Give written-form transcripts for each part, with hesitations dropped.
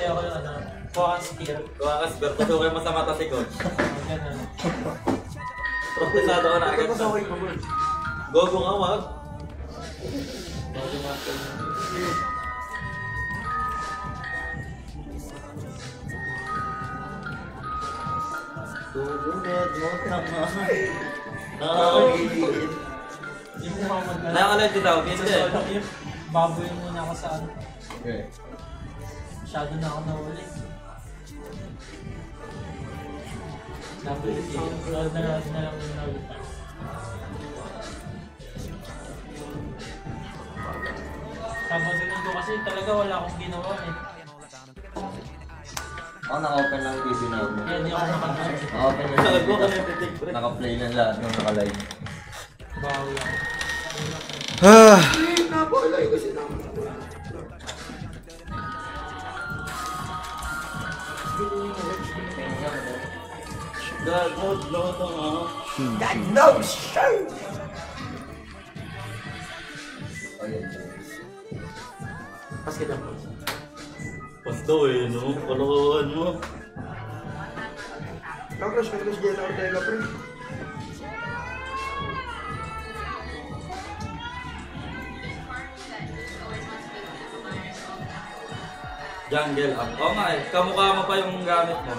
Kasi ako yung ano, kuha ka spear. Kuha ka spear, pasukin mo sa mata si coach. Ganun. Profesado ko na agad. Gogo nga, wag. Bago natin. Sumunod mo naman. Nakakagigil. Hindi mo ako mag- Nakakalag din daw, Sa hindi. solo queue, baboy muna ako sa ano. Okay. Masyado na ako nahuli. Dapat road na lang yung nalita. Tapos ko kasi talaga wala akong ginawa eh. Ako naka-open lang yung TV namin. Kaya hindi ako nakag-live. Naka-open lang Salag yung mo ka na TV. yung pitik, pre. Naka-play lang lahat nung naka-live. Bawi ako. Napakalayo kasi naman. God knows, Lord, God knows! Shoot! Ayun. Pas kita po. Pasto eh, no? Kalokohan mo. Kakrush Jenna Ortega, pre. Jungle up. Oo nga eh, kamukha mo pa yung gamit mo.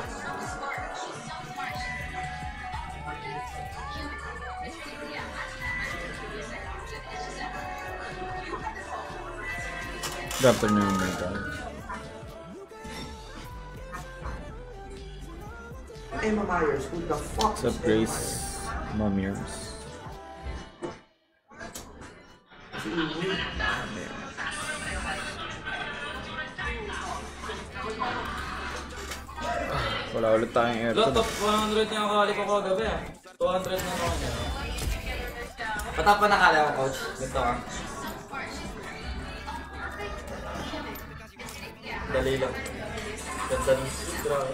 Dapat na yung medal. Emma Myers, who the fuck Sa is Emma Grace Myers? Mamiers. Wala ulit tayong Lo, aircon. top 100 yung akali ko kagabi ah. 200 na naman yan. Patap pa nakala ko, coach. Gusto ka? Dali lang. Ganda ng grabe.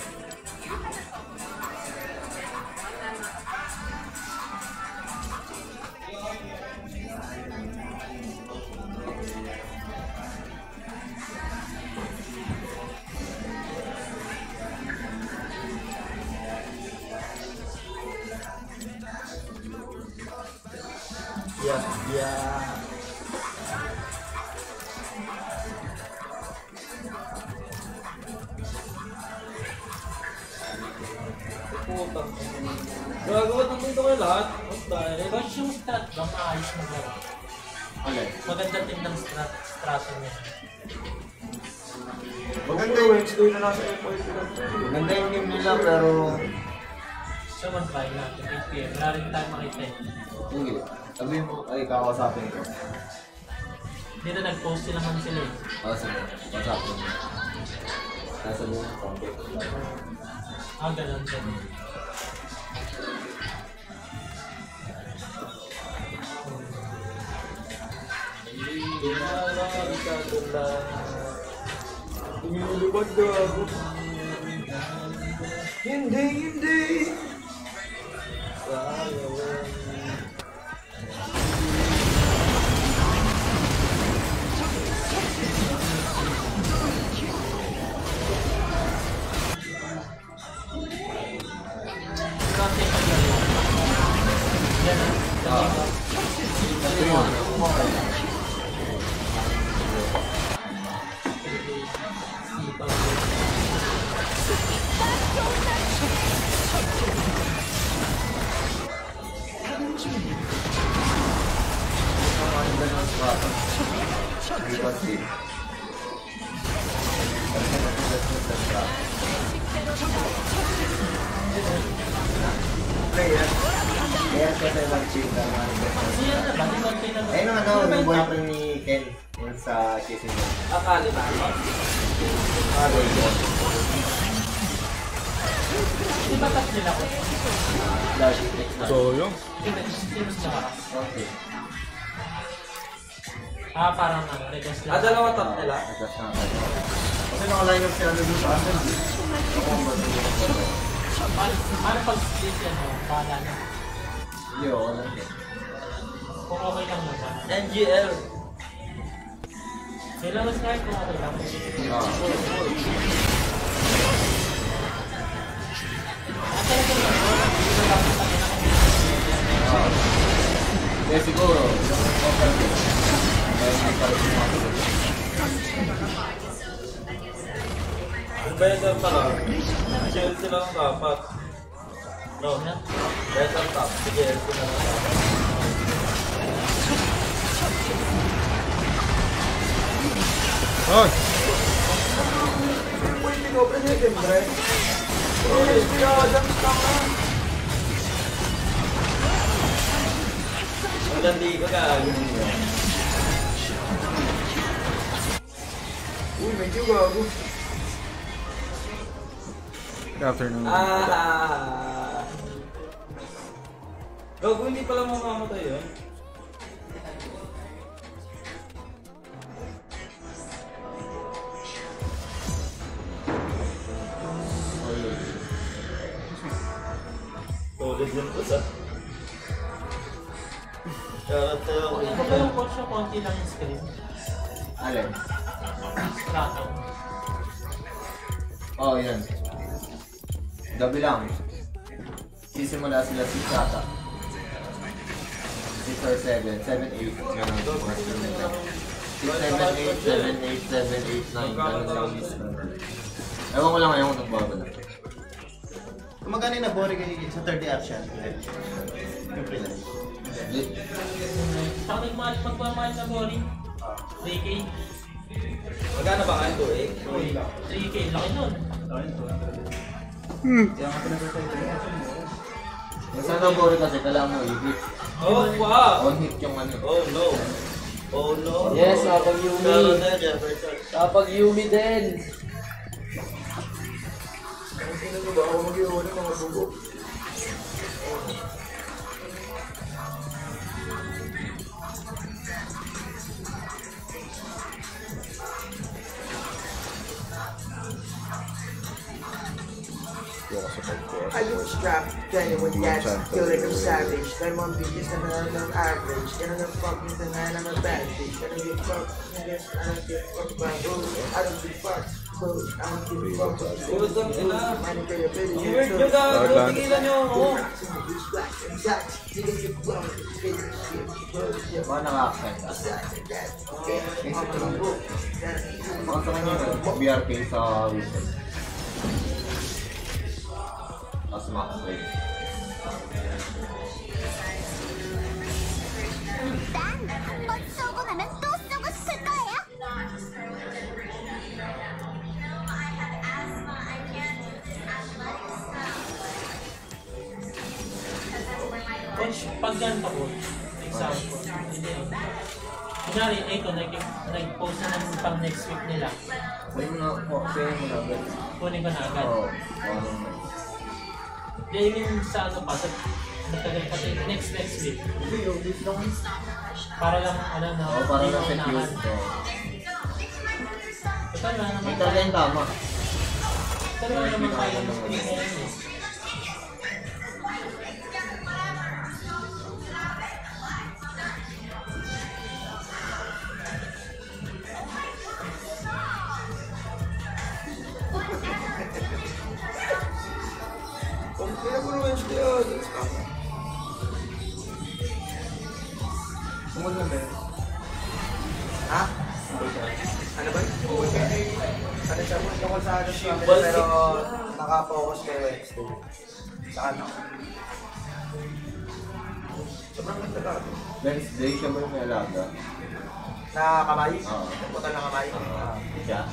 Yeah. Putang. Gagawa ng dito kayo lahat. Basta eh. Coach yung strat ba maayos mo ba? Alay. Maganda tingnan strato niya. Maganda yung Wednesday na nasa F5 lang. Maganda yung game nila pero... So mag-try natin 8 PM. Wala rin tayo makita eh. Hindi. Sabihin mo, ay kakasapin ko. Dito nag-post sila man sila eh. Oo, sige. Kasapin mo. Nasa mo. Ganun din. Lumilipad na ako. Hindi! Kasi yan Kaya kasi mag-chill ka naman. kasi yan na ba? Di ba tingnan mo? Ayun ang ano, yung boyfriend ni Ken. Yung sa kissing mo. Akali ba? Boyfriend. Di ba tap nila ko? Last next na. So, yung Sino sa Okay. parang ano, request lang. Dalawa top nila. Adjust na tayo. Kasi naka-line up sila doon sa atin. Ako ang ba't Paano pag-split yan o? Bahala na. Hindi, ako lang din. Kung okay lang naman. NGL. Kailangan mas kahit kung okay lang. Ah. Yung better pala, shield sila ng dapat. No, better top, sige, shield sila ng dapat. Ay! Pwede ko, pwede mo, Bray. Pwede ko, jump stop na. Magandi ko ka. Uy, medyo gago. Good afternoon. Gago, hindi pala mamamatay yun. Tulad yun po sa... Character ako. Ano ba yung coach yung konti lang yung screen? Alin? Strato. Oh, yan. Gabi lang. Sisimula sila si Chata. 6 or 7. 7, 8. Ganun. Mga student lang. 6, 7, 8, 7, 8, 7, 8, 9. Ganun lang yung list. Ewan ko lang ngayon kung nagbago na. Magkano yung nabori kayo sa 30 action? Yung freelance. Saka magmamahal na boring. 3K. Magkano ba kayo? 3K, laki nun. Yung sa nabori kasi kailangan mo i-hit. Oh, wow! On hit yung ano. Oh no! Oh no! Yes, kapag Yumi. Kapag Yumi din. Sino ko ba ako mag-iwan ng mga bugo? I was strapped, Jenny with gas, feel like I'm savage. My mom bitches and I'm average. Get on the fucking thing and I'm a bad bitch. I don't give a fuck, niggas, I don't give a fuck about rules. I don't give a fuck, clothes, I don't give a fuck about Uy, ang ina! manipulability. Weird nyo gago! Tigilan nyo ako! Mga naka-accent. Mga sa kanya yung BRK sa Wizard. Tapos makaplay. 못 쏘고 나면 또 쏘고 싶을 거예요. Coach, pag ganito po, example, hindi. Kunyari, ito, nag-post na ng pang next week nila. Pwede mo na po, pwede mo na agad. Kunin ko na agad. Oo. Yan yung sa ano pa, nagtagal pa tayo next week. Para lang, alam na, Oo, para hindi lang mo secure. unahan. Oo. Total na naman May talaga yung tama. Total na naman tayo ng screen ngayon eh. Kaya ko naman siya, jump stop na. Sumod na ba yun? Ha? Ano ba? Ano siya mo? Tungkol sa ano siya, pero nakapokus kay Wednesday. Sa ano? Sobrang ganda ka. Wednesday siya ba yung may alaga? Na kamay? Oo. Putal na kamay? Siya?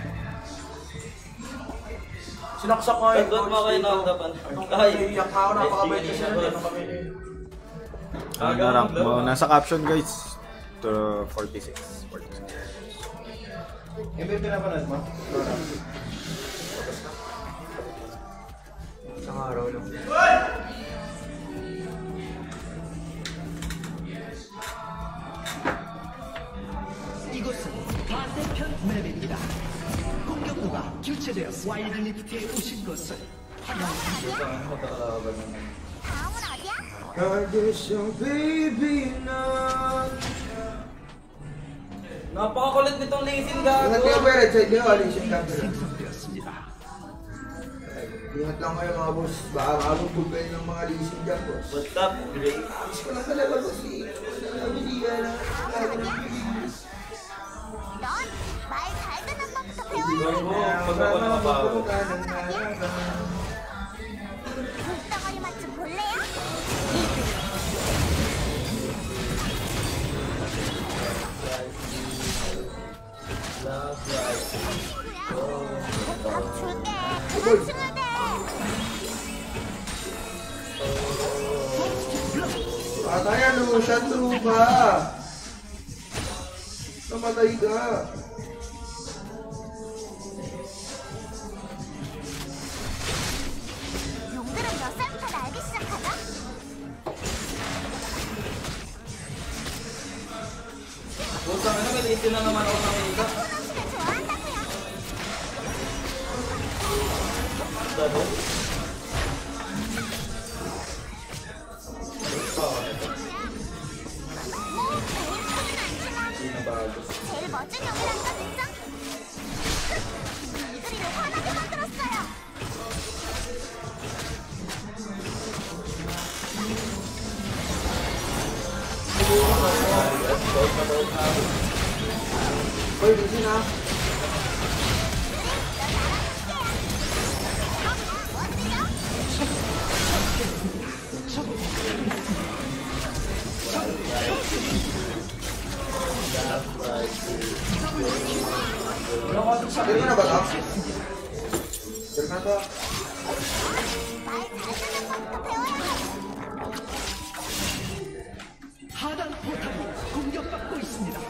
Sinaksak ko yung Ba't ba kayo nakagapan? Iyak ako, napakabait kasi nun. Ano kami nun? Ano na rank mo? Nasa caption guys. To 46. 46. Yung ba yung pinapanood mo? Isang araw lang. 이곳은 반대편 맵입니다. 공격부가 교체되어 와일드 리프트에 오신 것을 다음은 어디야? Guess your baby now. Napakakulit nitong Lee Sin Ingat kayo gago! pero check nyo, alisin ka pero. 생성되었습니다. Ingat lang kayo mga boss. Baka makabubog kayo ng mga leasing dyan boss. What's up, Drake? Miss ko lang talaga boss eh. 넌 말 잘 듣는 법부터 배워야 덩어리 맛 좀 볼래요? 밥 줄게. 그만 춤을 대. Patay ano, shot through ka. Namatay ka. 용들은 몇 살부터 날기 시작하죠? Putang ina, may litin na naman ako ng isa. 하시면 좋아한다고요. 제일 멋진 형이란 건 인정? 이들이를 화나게 만들었어요. Hoy, busy na. Sakit mo na ba ito? Sakit na to. 하단 포탑이 공격받고 있습니다.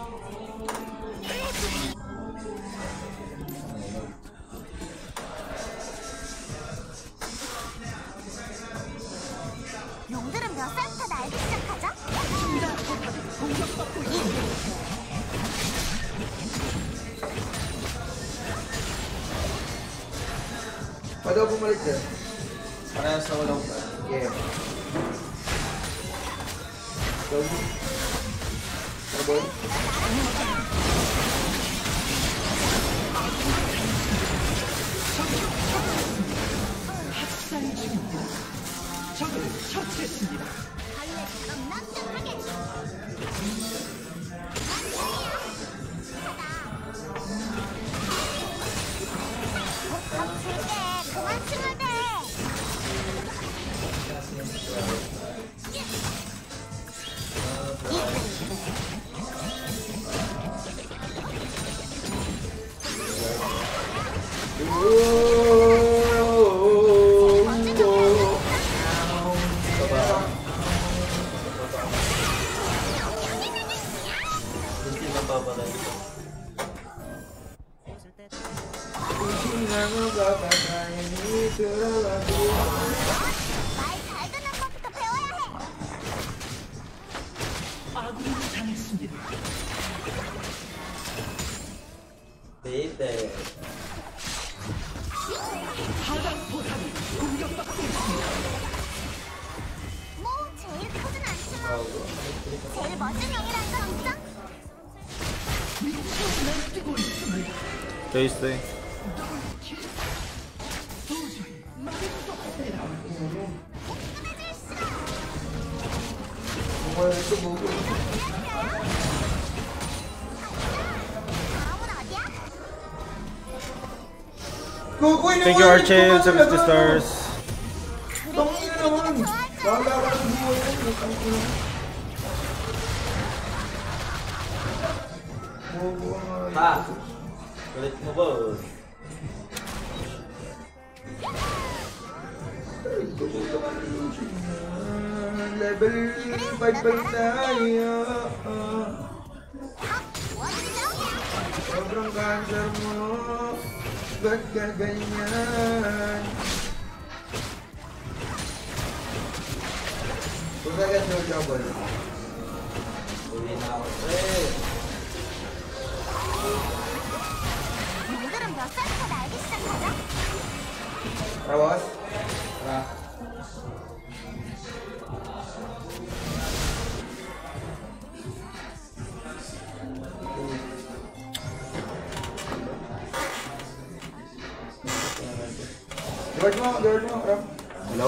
용들은 몇 살부터 날기 시작하죠? 하단 포탑이 공격받고 있습니다. Pwede ako bumalik dyan. Parehas na walang pa. Yeah. Go. Ano ba? 학살 중입니다. 적을 처치했습니다. 밥 줄게. 그만 춤을 대. Hindi na babalay. 말 잘 듣는 법부터 배워야 해. 아군이 당했습니다. Dite. 하단 포탑이 공격받고 있습니다. 뭐 제일 크진 않지만 제일 멋진 형이란 건 인정? 미쳐 날뛰고 있습니다. 테이스팅. 도저히 막을 수 없습니다. 다음은 어디야? Thank you, Archie, 70 stars. Tangina naman! Lalaban sa buhay ko. Tangina. Bobo nga. Ha! Kulit mo ba? Level 5 pa tayo. 도와드리죠? Sobrang cancer mo. Ba't ka ganyan? Kung saan ka double? Uwi na ako. Eh! 용들은 몇 살부터 날기 시작하죠? Rawas? George mo, Ram. Hello?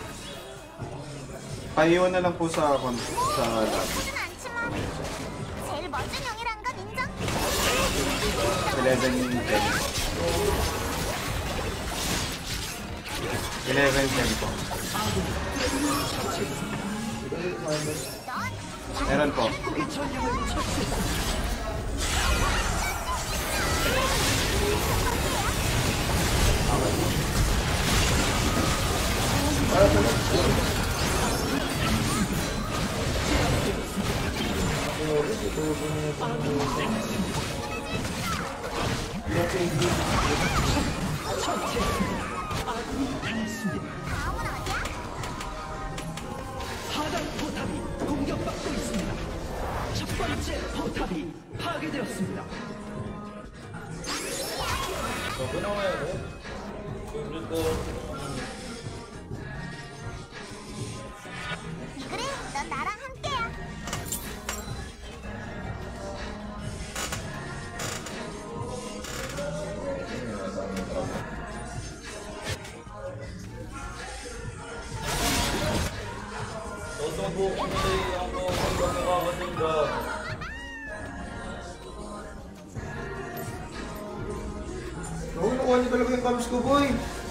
Paiwan na lang po sa lobby. 크진 않지만 제일 멋진 형이란 건 인정? Sa 11-10 po. Meron po. 하단 포탑이 공격받고 있습니다. 첫 번째 포탑이 파괴되었습니다. Bago na kaya ko. Favorite ko. 그래, 넌 나랑 함께야. Huwag mo kumulay ako kung makakating ka. Oo, nakuha niyo talaga yung cams ko, boy.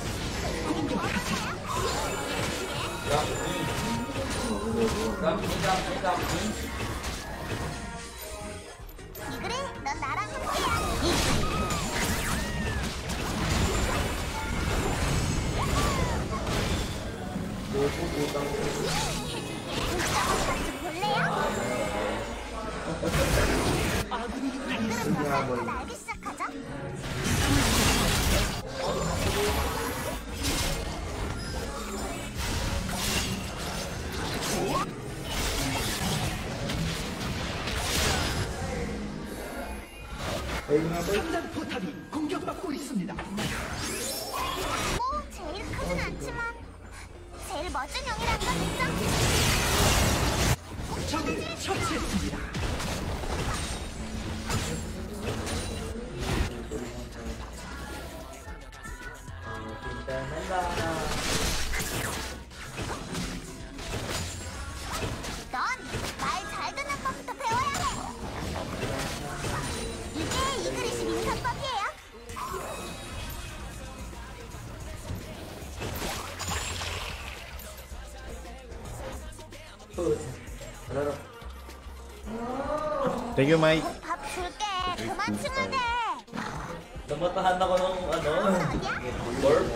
그래, 넌 나랑 함께야. 볼래요? 그럼 다 날기 시작하자. 상단 포탑이 공격받고 있습니다. 뭐 제일 크진 않지만 제일 멋진 형이란 건 있죠? 적을 처치했습니다. 넌 말 잘 듣는 법부터 배워야 해. 이게 이그리시 민사법이에요. Thank you, Mike. 밥 줄게. 그만 칭얼대. Namatahan ako ng ano. 어디야? Lord.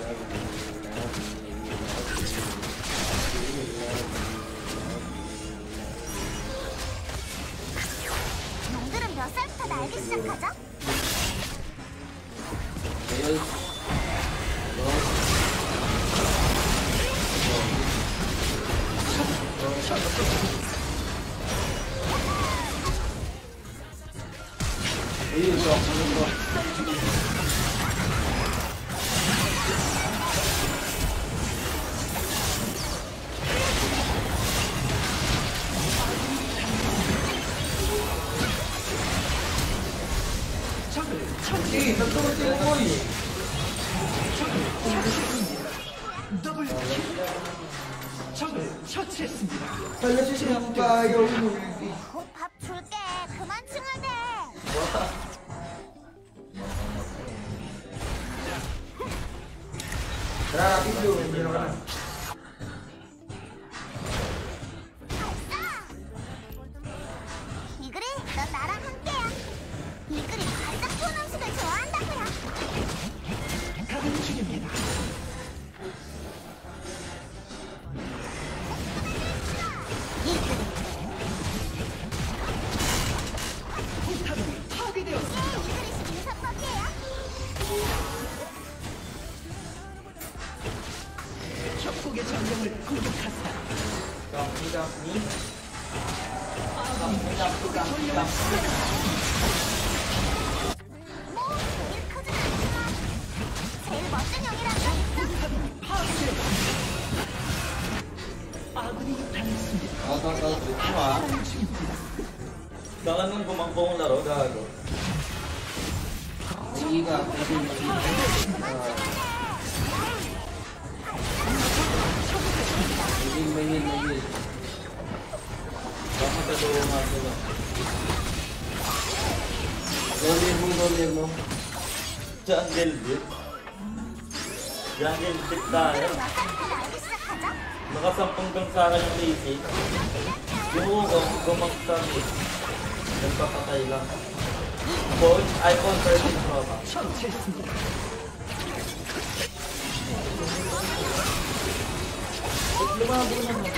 놈들은 몇 살부터 날기 시작하죠? 적을 처치했습니다. 더블 킬. 적을 처치했습니다. Salasisin pa, ayaw mo. 곧 밥 줄게. 그만 칭얼대. Tara, Pidyo, hindi na ka na. 이글이, 넌 나랑 함께야. 이글이 가장 좋은 음식을 좋아한다고요. 가는 중입니다. 이글이. 포탑이 파괴되었습니다. 이게 이글이시 민사법이에요. 협곡의 전령을 공격하사 뭐 제일 크진 않지만 제일 멋진 형이란 건 있죠? 포탑이 파괴되었습니다. 아군이 당했습니다. 가는 중입니다. Saka nung gumangko kong laro, gago. Bakit natulungan sila? Dolin mo. Jungle Beat. Jungle Beat tayo. Nakasampung kang sa akin yung lazy. Yung ukong gumagtang nagpapatay lang. Coach, iPhone 13 Pro Max. Lumabo naman.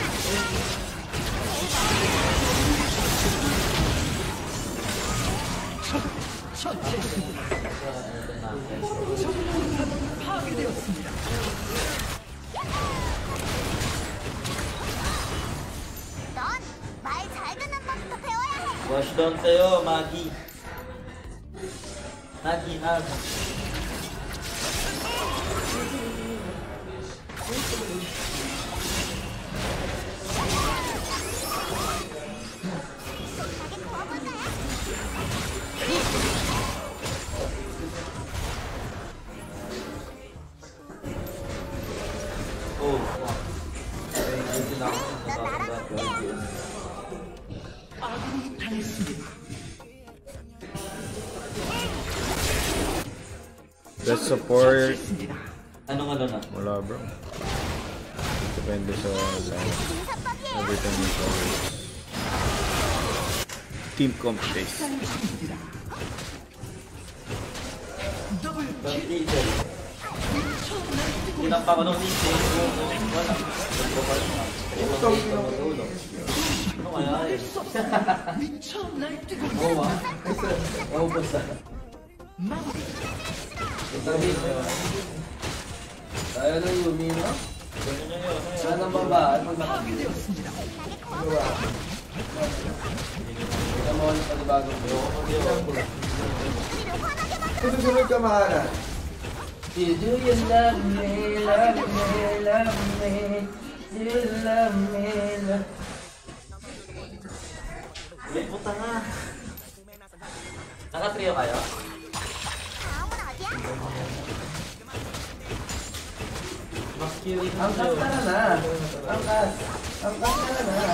파괴되었습니다. 넌 말 잘 듣는 법부터 배워야 해. Washdown sa'yo, Maggie. Maggie, hug. Oh, wow. Hindi na ako natatanggap. 아군이 당했습니다. Best support. Anong ano na? Wala bro. Depende sa everything is always team competition. 더블 Bang diesel. Tinampa ko nung diesel. Wala. Nagpapal na. Ano kaya eh? 미쳐 날뛰고 Oo ba? Naubos na. 마무리. Tayo na Yumi, no? Ganyan na yun. Saan ang babae? 파괴되었습니다. Kita mo ang panibagong buo. Susunod ka, Mahara. Do you love me, love me, love me? Do you love me, love me? Ulit mo tanga. Naka-trio kayo? 다음은 어디야? Mas curious na Angkas ka na na. Angkas. Angkas ka na na.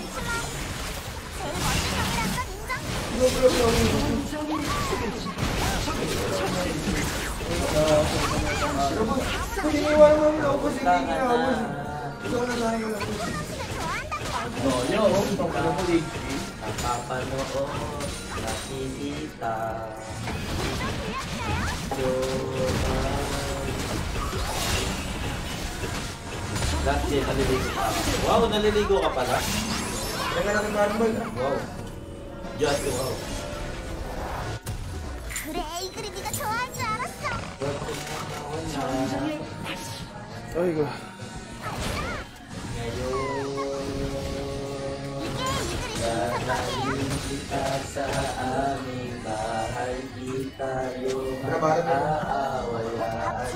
제일 멋진 놈이란 건 인정? Iniwan mo yung ako si King na ako. Ikaw na lang yung ako. Yo, itong ka na mo, Liggy. Nakapanood, nakikita. Last year, naliligo ka. Wow, naliligo ka pala. Teka lang yung normal. Wow. Just wow. 그래, 이 그림 네가 좋아할 줄 알았어. Ay, go. Darating kita sa aming bahay, di tayo mag-aaway-aaway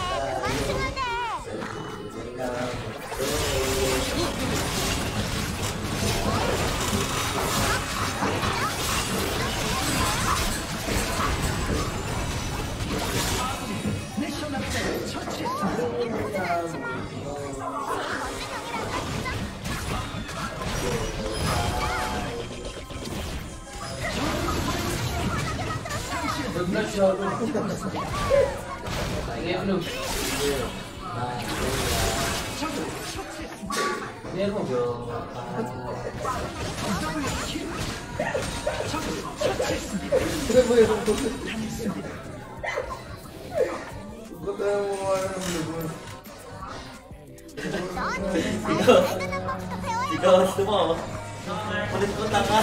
내셔널 때 처치했습니다. Ikaw gusto mo. Kulit mo tanga.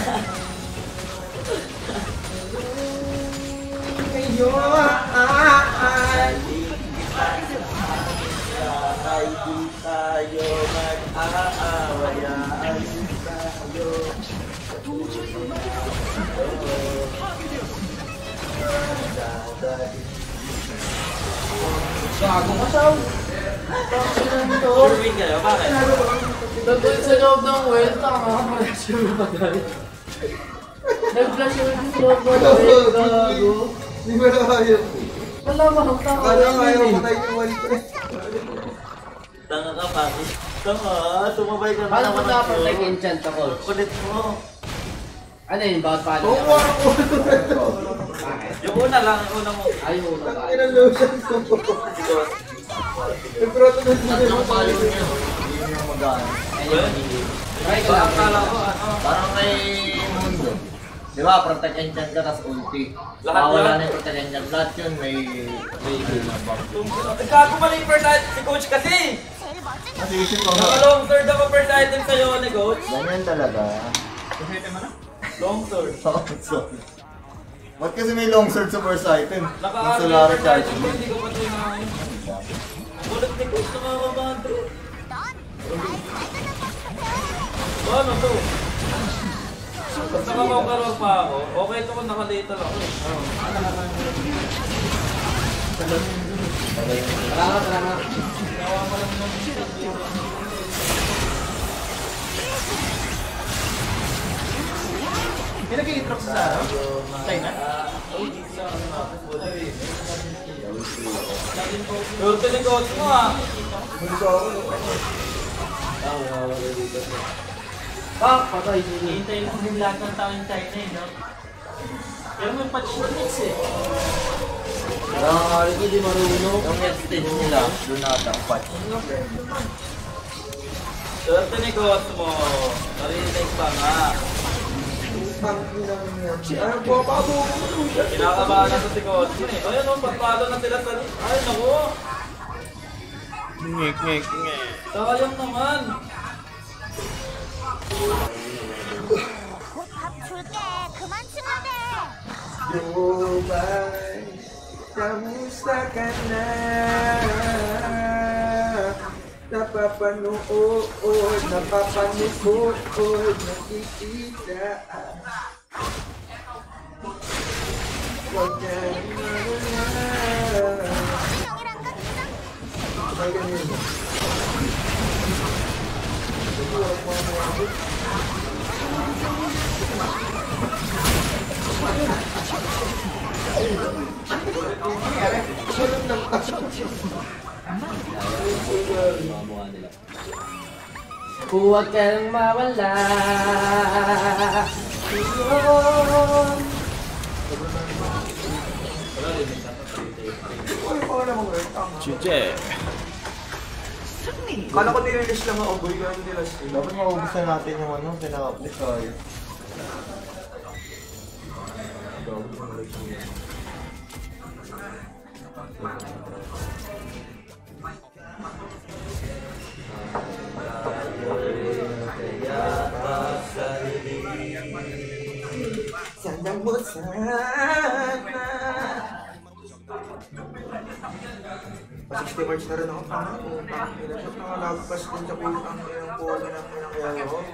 Ay, di tayo mag-aaway-aaway tayo. Gago ka, Shaw. Sure win kayo, bakit? Nandun sa loob ng well, tama ka pala siya magalit. Nag-flash yung loob ng well, gago. Hindi mo na kaya. Wala ba ang tama Kala na kaya yun ko tayo yung wali ko. Tanga ka, Paki. Tanga, sumabay ka na Paano naman ko ng dapat show. nag-enchant ako? Kulit mo. Ano yun? Bawat paano? Yung una lang, yung una mo. Ay, yung una ba? Lotion ko. Nagproto na sila. Tatlong palo niya. Hindi yung mag-ano. Try ko So, lang. akala ko, ano, Parang kay Mundo. Di ba, protect enchant ka, tas ulti. Lahat Wala yun? na yung protect enchant. Lahat yun may buff. Gago mali yung first item si Coach kasi! 제일 멋진 Kasi isip ko nga. Naka-long sword ako first item sa'yo ni Coach. Ganyan talaga. Long sword. Ba't kasi may long sword sa first item? Yung Naka-ano Solar yung first Charge. item ko, hindi ko pa ito inahin. Ulit ni Coach na mga Ano to? Basta kakakarap pa ako, okay ito kung naka-later ako. Salamat. May nag-i-introx sa China? Turto ni Coach mo ah! Patay. Hihintayin ko yung lahat ng tao yung China eh, no? Pero may patch na mix eh. Nakakari ko di marunong. Yung next stage nila, doon nata patch. Turto ni Coach mo, narinig pa nga. Ano po pa ako? Kinakabahan na si Coach mo eh. Ayun o, patpalo na sila sa... Ay naku! Ngek. Sayang naman! 곧 밥 줄게. 그만 치면 돼. Dubai, kamusta ka na? Napapanood, nakikita. Huwag ka na. 형이랑 같이 Ay, ganyan. Huwag kang mawala. GG. Kala ko nirelease lang ako, boy. Kaya hindi last year. Dapat maubos na natin yung ano, pinaka-update tayo. Sana mo sana. Pa-60 March na rin ako. Pangalagpas din sa putang ng polo ng kaya ko.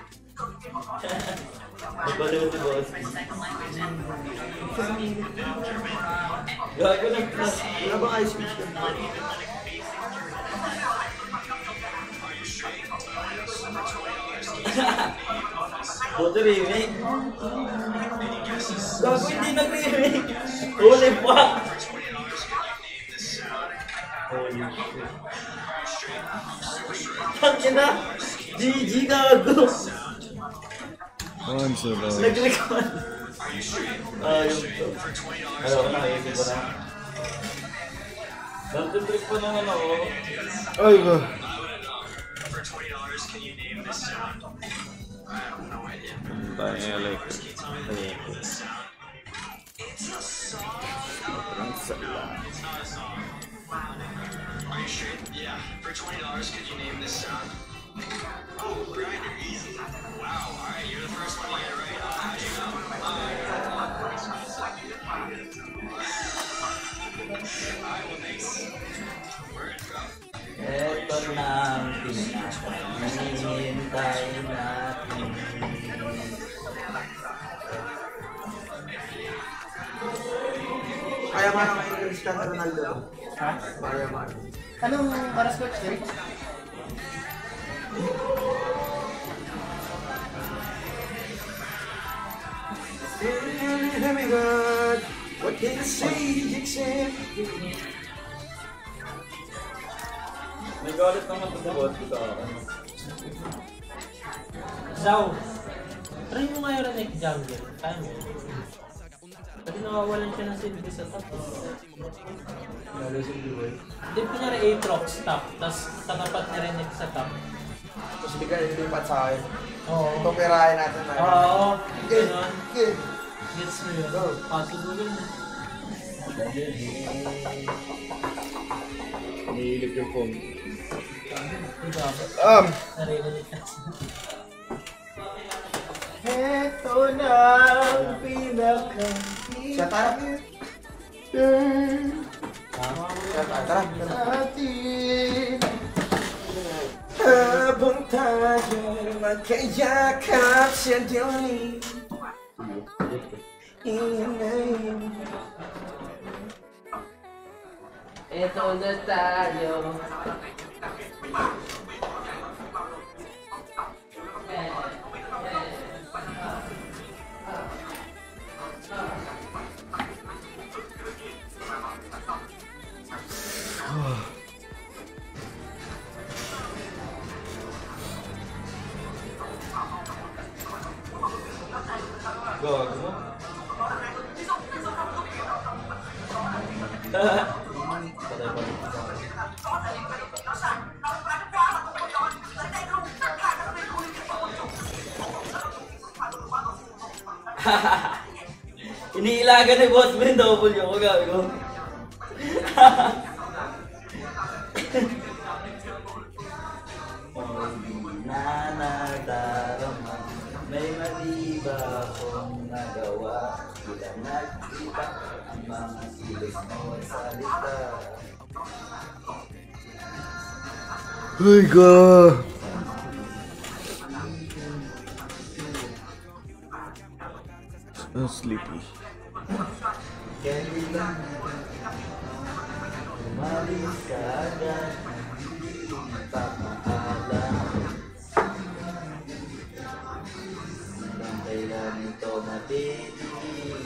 Nagpaliw si Boss. Gago na plus. Wala bang ice speech ka? Buto remake. Gago hindi nag-remake. Holy fuck! Holy shit. Tangina! GG gago! Nag-record. Ayun to. Ayaw ko na, ayun ko na. Nag-trip pa naman ako. Ay ba. Tayo electric. Ang sala. Eto na ang hinihintay natin. Kaya man ang Cristiano Ronaldo. Ha? Kaya man. Anong oras coach, Jerry? What can I say except May galit naman ito sa bot ko sa akin. Zao. Try mo nga yung Renek Jungle. Kaya mo yun. Kasi nawawalan siya ng silbi sa top. Hindi po niya Aatrox top, tapos katapat ni Renek sa top. Tapos bigla nilipat sa akin. Oo. Pupirahin natin na. Oo. Good. Ganon. Good. Gets mo yun. Possible yun. Nihilip yung phone. Naririnig ka. Ito na ang pinaka. Siya tara. Tara. Atin habang tayo magkayakap siya din. Ito na tayo. Gago mo. Patay pa rin. Iniilagan ni Boss Ben double yung gabi ko. Nanadarama, may mali ba akong nagawa? Bila nagkita ang mga silos mo salita. Ay, God! I'm sleepy. Kaya lang umalis ka agad, papaalam hanggang kailan ito matitigil.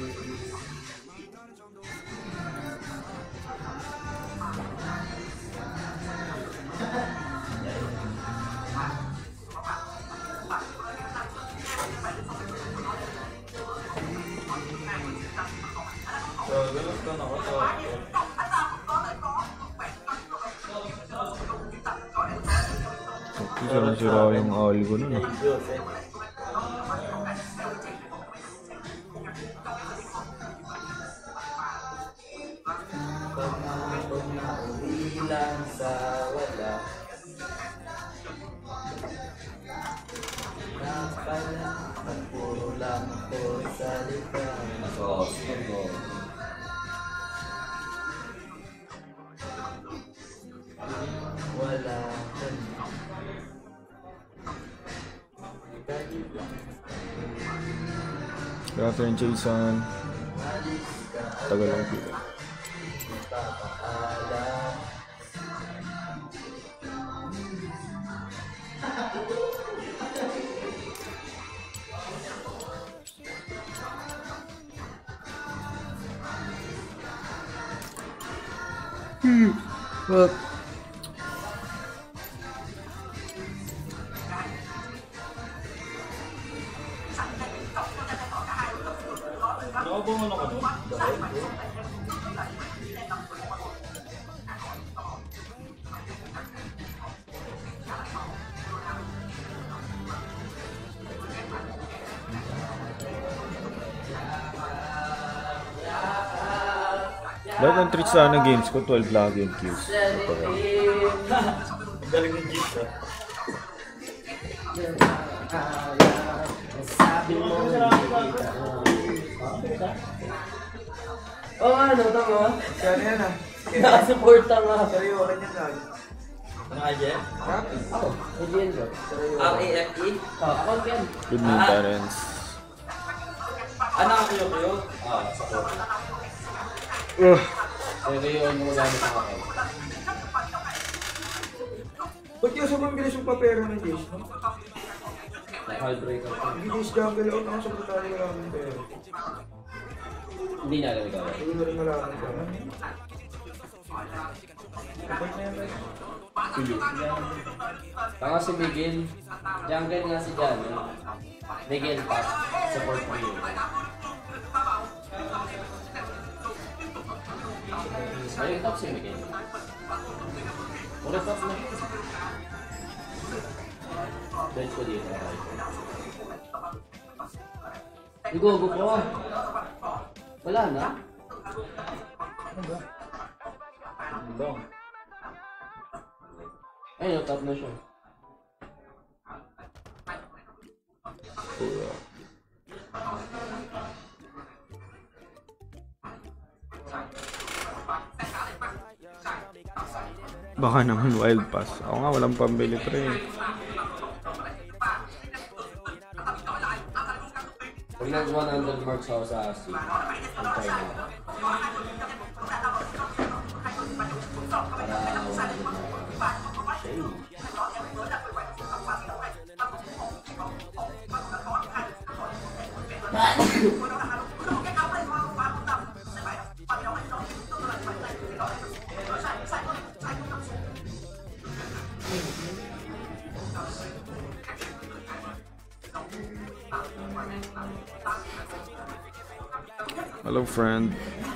Galos ka nakatawa ko. Sira-sira yung awal ko nun. Joseph. Pag nauwi lang sa wala, na pala puro lang ako salita. Wala ka na. Catherine Jason. Tagal lang dito. Papaalam. What? Nakabungan ako doon. Lahat ng treats sa ng games ko, 12 lagi yung queues. Ang galing ng jeep ah. Sabi mo. Oo, ano, tama. Siya na yan ah. Nakasuporta nga. Sariyo ka niyan lagi. Ano nga dyan? Ako, Adrian bro. R-A-F-E? Ako, Ken. Good morning, parents. Ano ang kuyo-kuyo? Sa Pero yun, magamit ako. Ba't yung sobrang bilis yung papero ng Jace, no? Naka-breaker ko. Hindi Jace jungle out ako sa brutali wala ng pero. Hindi na alam ikaw. Hindi mo rin malaman ka. Ba't na yan, guys? Tanga si Miguel. Jungle nga si Jan. Miguel pa. Support mo yun. Ayun, top si Miguel. Mura top na. Bench ko dito. Igogo ko. Wala na. Ayun, top na siya. Baka naman wild pass. Ako nga walang pambili pre. Pag nag-100 marks ako sa ASI, antay na ako. Para 100 marks. Shame. Hello friend.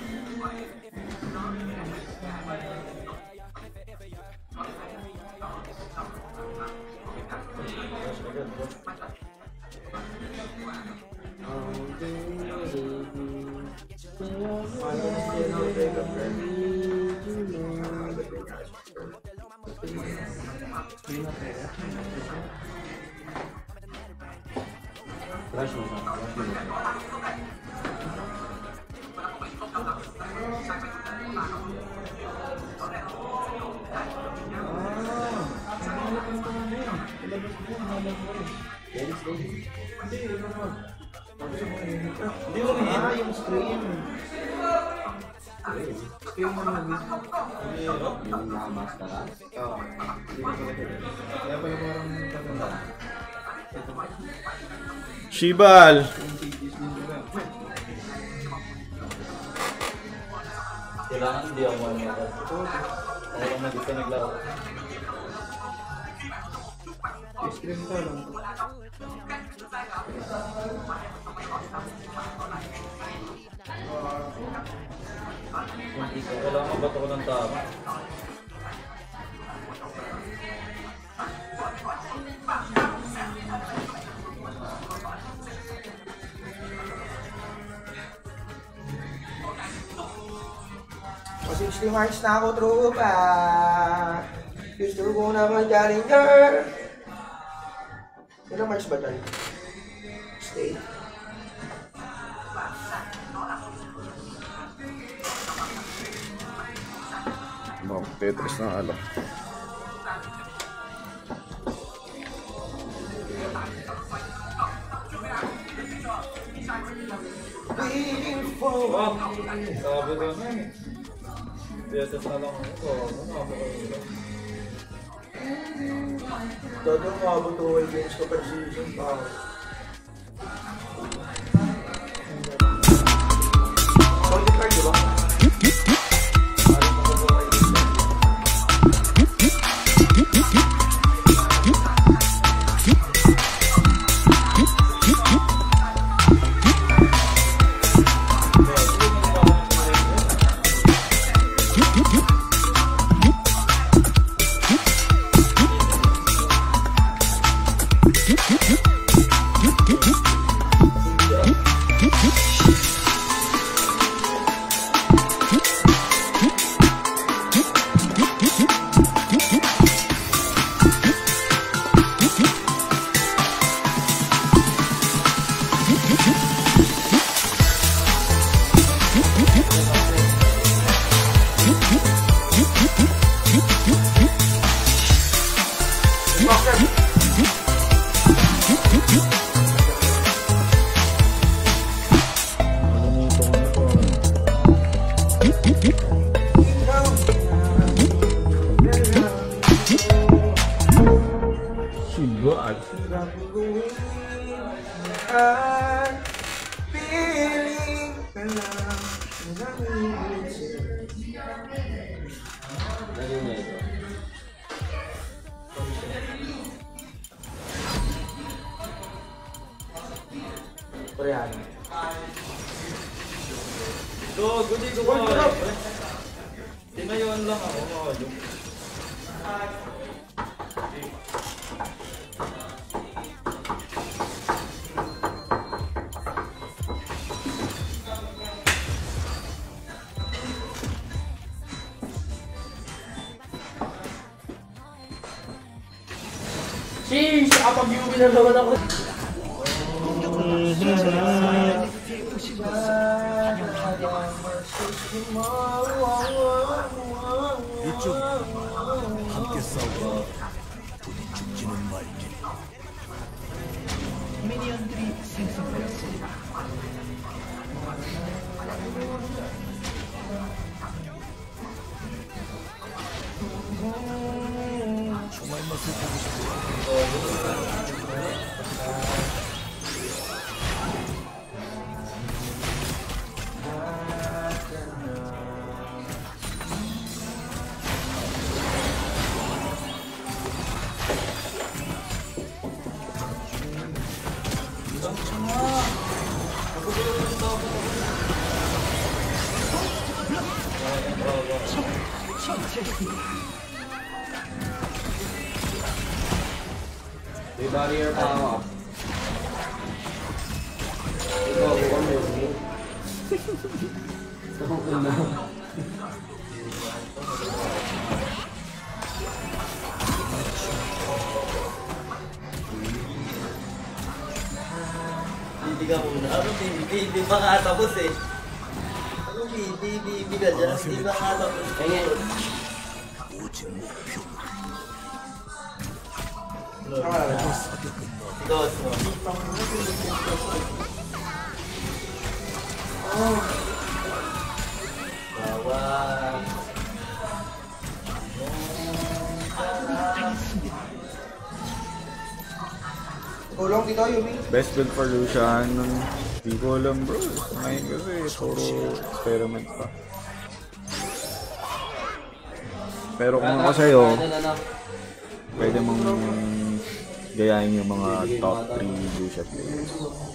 Rush mo sa. Hindi mo na yung screen. Screen mo na Yung nakamaster ka. Oo. Kaya pa yung parang pagkanda. Shibal. Kailangan hindi ako maniwala. Ako lang mag-isa naglaro. Screen ka lang. Kailangan bato ko ng tama. Kasi 60 marks na ako, tropa. Gusto ko na mag-challenger. Ilang marks ba tayo? Stay. Bang Tetris na alam. Waiting for Wow! Sabi ko na eh. Beses na lang ako. Todo umabot ko ay games ko per season pa. Solid card, di ba? Shibal. Feeling ka lang. Lagyan niya ito. Koreano. Go, goody, go. Tinayon lang ako. Sheesh! Kapag-yubi na naman ako. 함께 싸우고 부디 죽지는 말게. 미니언들이 생성되었습니다. 정말 맛을 보고 싶어. May barrier pa ako. Ito ako kami. Ito na. Hindi ka muna. Ano hindi pa nga tapos eh. Ano hindi ka dyan? Hindi pa nga tapos. Kaya Tulong dito, Yumi. Best build for Lucian. Di ko alam bro. Ngayon kasi puro experiment pa. Pero kung ako sa'yo, pwede mong gayahin yung mga top 3 Lucian players.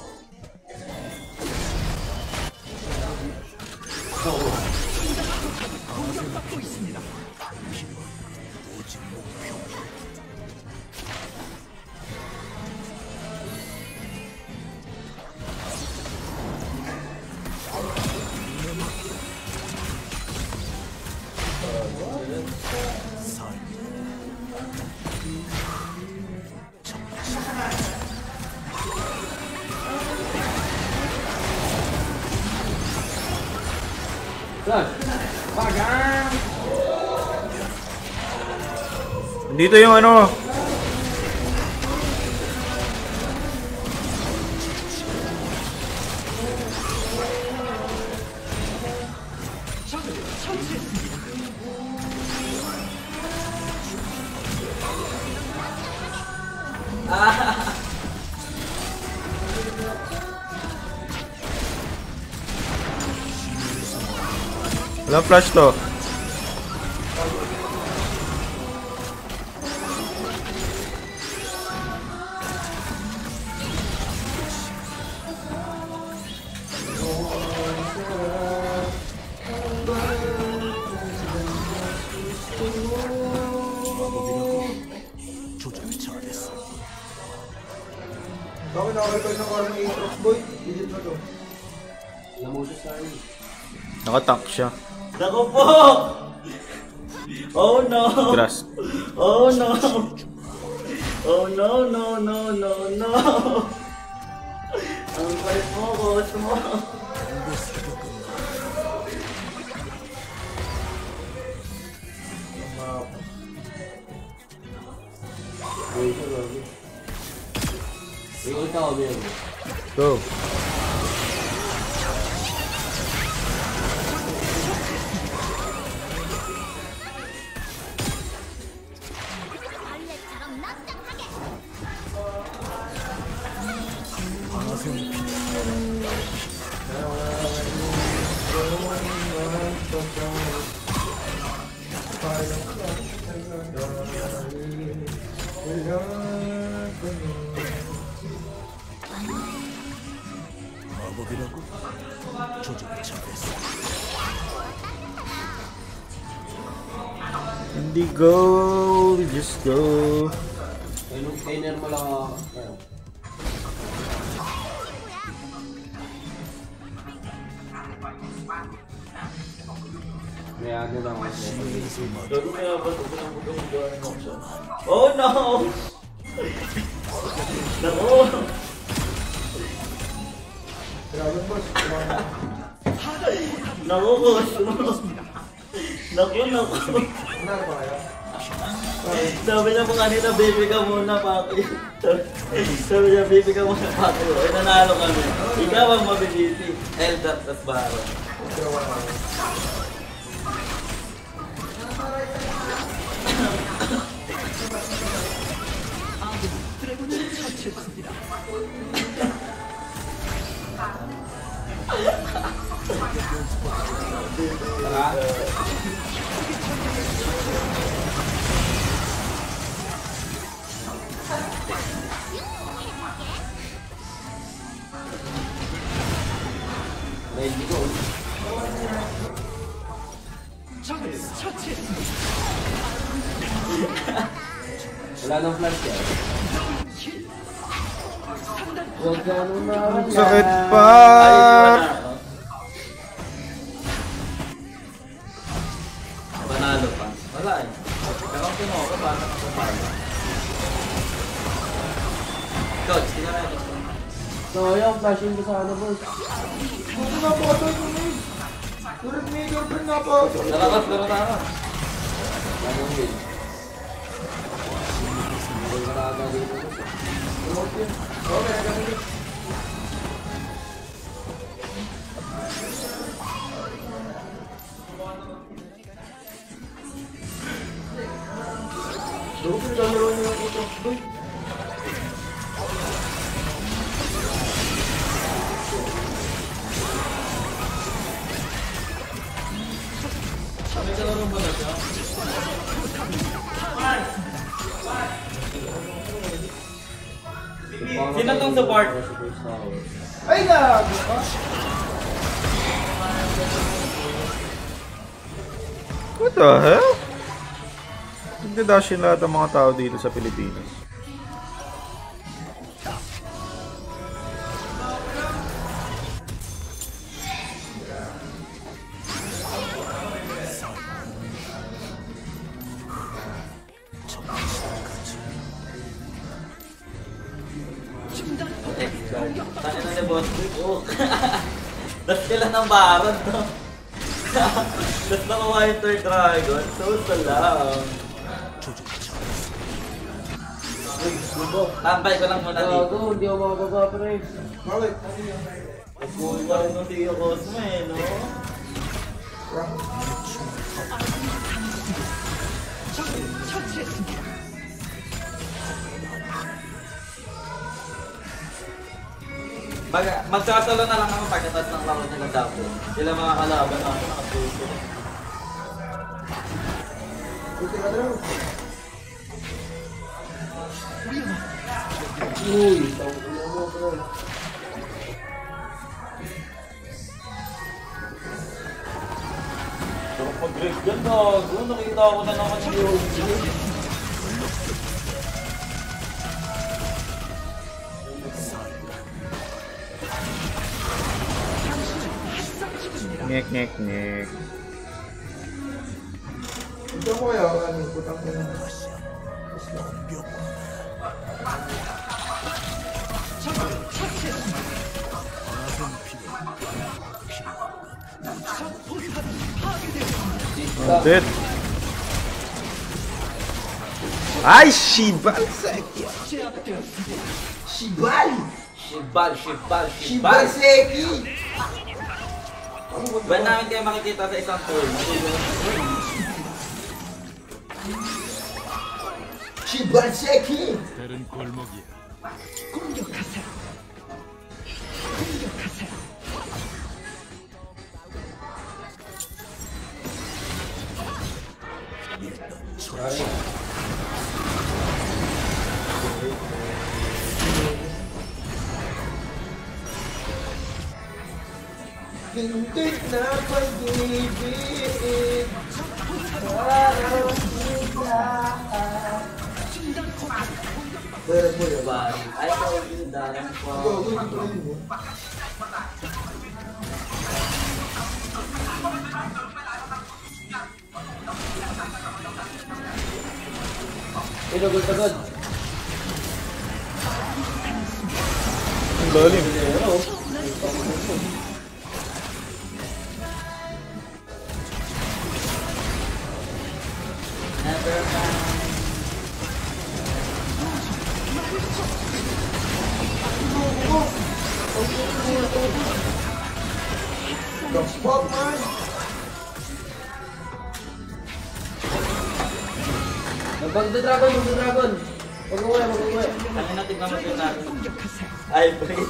Dito yung ano. Wala flash to. 조작이 잘했어. Bakit nakakita ng parang Aatrox boy? Digit na to. Nakatank siya. Naku po! Oh no! Grass. Oh no! Oh no, no, no, no, no! Ang kulit mo, coach mo! Go. 벌레처럼 납작하게. Di go, just go. Kainer mo lang ako. May ano lang ako. Gago kaya ba ito pinamugong oh no! Naku! Naku, boss! Naku. Sabi niya po kanina, baby ka muna, Paki. Sabi niya, baby ka muna, Paki. Ay, nanalo kami. Ikaw ang mabiliti. Eldar, tas Baron. Wala nang flash yan. Huwag ka nung nawala. Sakit pa! Panalo pa. Wala eh. Pero kung mo ka, paano ka pumalo? Coach, tingnan natin. So, yung flashing ko sana, boss. Buti na po ito yung main. Turret main, girlfriend nga po. Nalakas, pero tama. Yan yung win. Hindi ko na dito. Okay, ganun. Doon na laro niyo ito. Boy. May kalaro ba na siya? Sino tong support? Ay, gago ka. What the hell? Nagdadashin lahat ang mga tao dito sa Pilipinas. Tayo na ni Boss Rick. Oh. Das kailan ng Baron to? Das nakuha yung third dragon. So salam. Tambay ko lang muna dito. Gago, hindi ako makababa, pre. Bakit? Nagbuhay pa rin ng Tio Cosmo eh, no? Magsasalo na lang ako pagkatapos ng laro nila dapat. Sila mga kalaban natin nakasuso. Buti ka daw. Uy, tawag mo, pre. Pero pag-grave yan, gago. Nakita ko na naman yung Ngek, ngek, ngek. Ito mo yung ano, putang ko na. Dead. Ay, Shibal! Shibal! Shibal! Seki! Ba namin kayo makikita sa isang turn? Shibal Seki! 다른 골목이야. Hintik na pag-ibig. Parang Diba? Ay, ikaw yung darang po. Inugod-agod. Ang lalim. Never mind. Magda-dragon, magda-dragon. Mag-uwi, mag-uwi. Ano natin ba mag-dragon? Ay, break.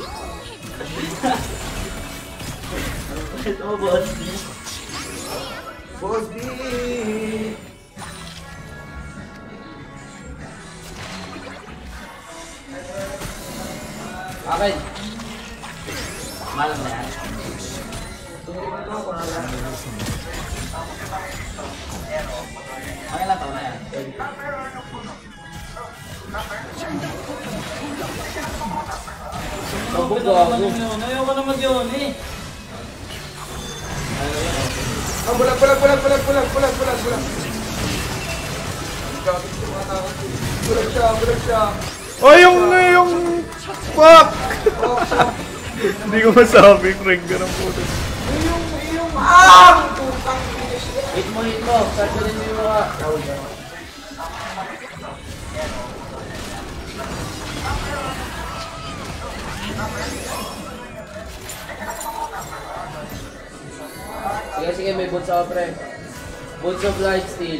Ito mo, boss. Boss B! Akin. Malam na yan. Ang ilang taon na yan? Sabog ako. Ayoko na mag-yun eh. Ah, bulag. Bulag siya. Oh, yung... Fuck! Hindi ko masabi, Craig. Ganun po. Hit mo. Start ko din yung mga. Sige, may boots ako, pre. Boots of Lightsteel.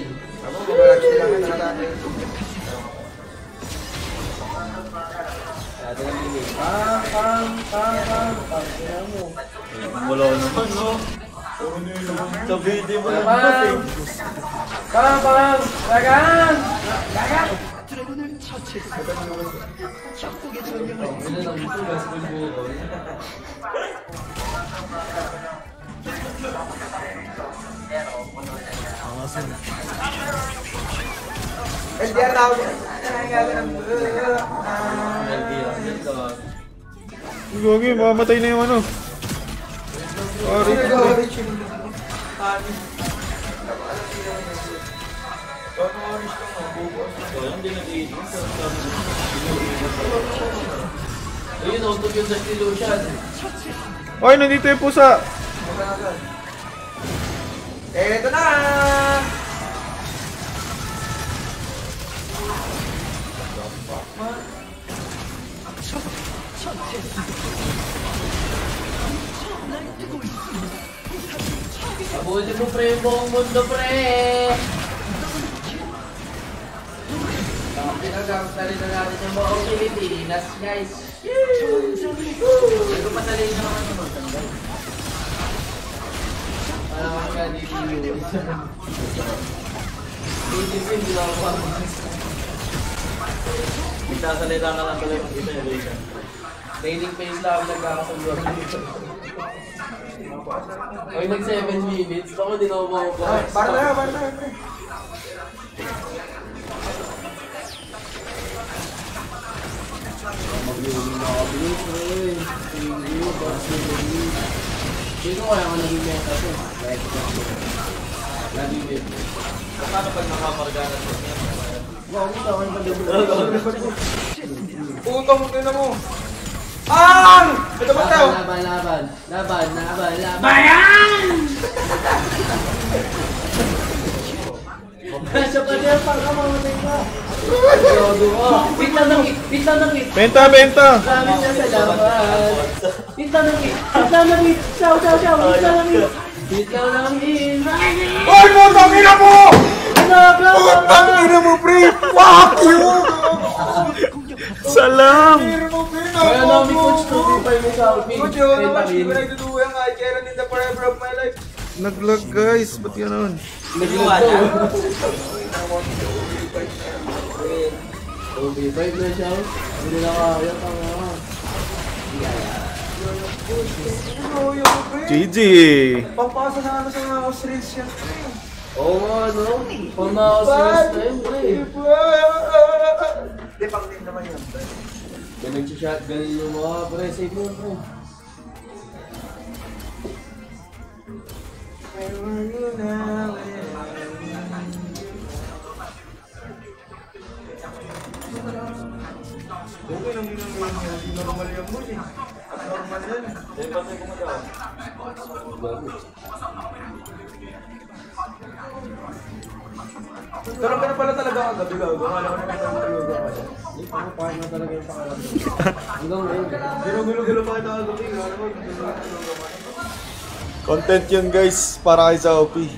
Pang. Kaya mo. Wala naman, no? Sa video mo lang Pang! kasi. Pang! Lagan! 드래곤을 처치했습니다. 적국의 전령을 LDR na ako. Gogi, mamamatay na yung ano. Sorry. Ayun, auto yung sa Illusion. Oy, nandito yung pusa. Eto na! Abulin mo, pre, yung buong mundo, pre! Pinagamit na rin na natin yung buong Pilipinas, guys. Ito patalin na naman yung magtanggal. Parang ka, DPU. DPU, hindi lang ako mamas. Nagsasalita ka lang tuloy mag-isa yung Raycan. Training phase lang ako nagkakasaluhan dito. Ay, nag 7 minutes. Baka di na ako makapas. Para na. Mag-iuling na kabilis, eh. Tingin, Barcelona. Sino kaya nga naging meta to? Lagi din. Paano pag nakamarganan mo niya? Wow, kita ko yung Utang mo na mo. Ang! Ito ba tayo? Laban! Bayan! Nasa pa niya, parang mamatay ka. Pinta ng hit. Benta! Sabi niya sa laban. Pinta ng hit. Chow. Pinta ng hit. Oy, putang ina mo! Putang ina mo, pre! Fuck you! Salam! Kaya namin coach 2v5 mo sa outfit. Coach, yun naman, hindi ko nagduduwa yung Karen in the forever of my life. Nag-lag guys, ba't yun? Nagluwala. 2v5 na siya. Hindi na kaya tanga. GG! Papasa na ano sa mga Australians yan. Oo nga, no? Pang na-Australians na yun, pre. Di, pang-team naman yun. Nag-shotgun yung mga pre. Save mo pre. Where were you now? Okay lang yun ang hindi normal yung mood eh. Normal yan eh. Eh, ba't may kumagawa? Karoon ka na pala talaga kagabi gago. Akala ko na nagtatulugan ka. Hindi, pangapahit na talaga yung pangalan. Hanggang ngayon. Pero gulo-gulo pa kita kagabi. Akala ko nagtatulugan ka. Content yun guys, para kay sa OP.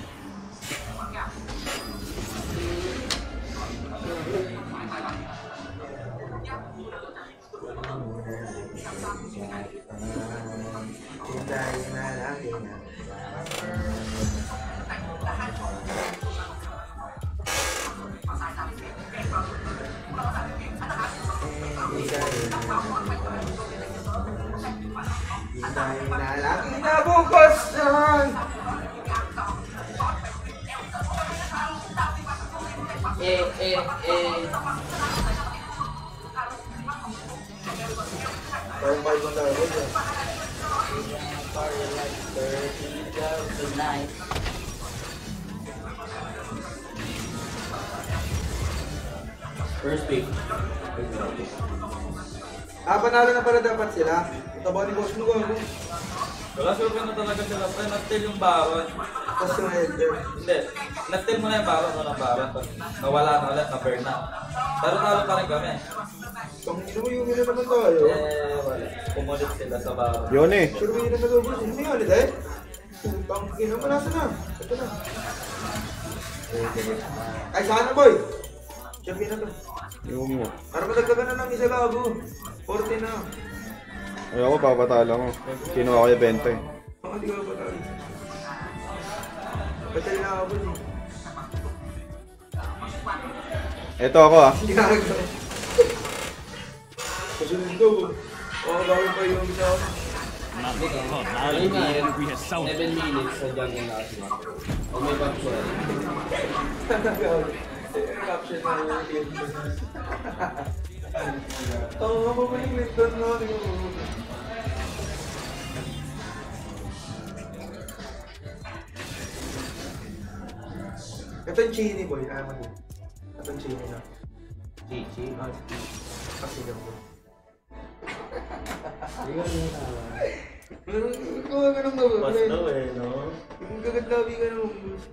Dahil na lagi na bukasan. Parang 5 na tayo dyan. First pick. Panalo na pala dapat sila. Ito ba ni boss mo gago? Wala survey na talaga sila. Pre, nag-tail yung baron. Tapos yung elder. Hindi. Nag-tail mo na yung baron. Walang baron. Nawala na ulit. Na-burn na. Pero talo pa rin kami. Kung hindi mo yung hila naman tayo. Wala. Pumulit sila sa baron. Yun eh. Sure mo yun na nag-ubos. Hindi yung ulit eh. Putang ina mo. Nasa na? Ito na. Ay, saan na boy? Sure na to. Yung mo. Para madagdagan na lang isa gago. 40 na. Ay ako, papatalo ko. Kinuha ko yung 20. Hindi ka ba tayo? Patay na ako boy. Ito ako ah. Hindi ka nagdala. Kasunod daw. Gawin pa yung isa. Ayun nga, 7 minutes sa jungle na kasi. O may capture. Caption na yung Clinton. Tawa mo ba yung Clinton no? Ito yung chini boy. Ayaw mo. Ito yung chini na. Chichi. Kasi lang boy. Mas daw eh, no? Yung gagad-labi ka nung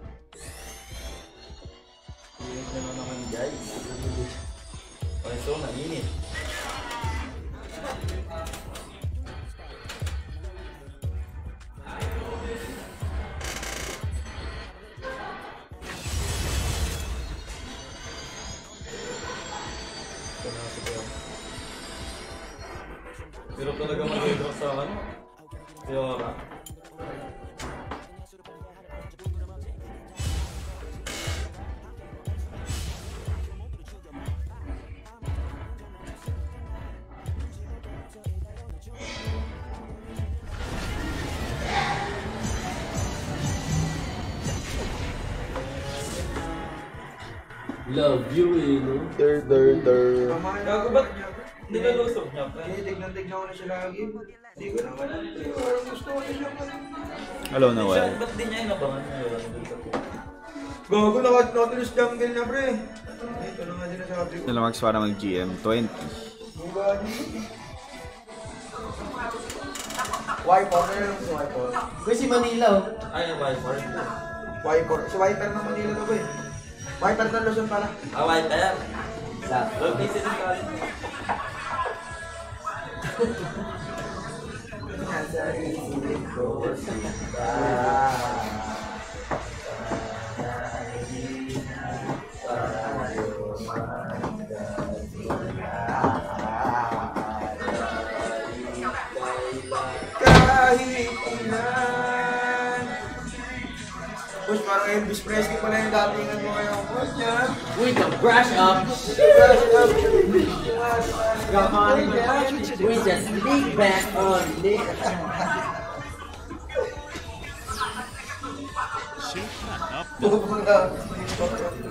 Init na naman guys. Okay, so nainit. Pero talaga mag-drop sa ano? Fiora. Love you eh, no? Der. Gago ba't nilalusog niya? tignan ko na siya lagi. Hindi ko naman alam. Parang gusto ko na siya. Hello na wala. Ba't di niya inabangan ngayon? Gago, Nautilus jungle na pre. Ito na nga din na sabi ko. Nalamags para mag-GM 20. Wiper na yun si Wiper. Uy, si Manila oh. Ay, Viper. Wiper. Si Wiper ng Manila to ba eh. Wiper ng Luzon pala. Away kaya. Sa. Low PC din ka. Nasa isip ko sila. Kahit ilan. Push, parang Elvis Presley pala yung datingan mo ngayon. Push niya. With the brush up. Come on, with the sneak back on Nick.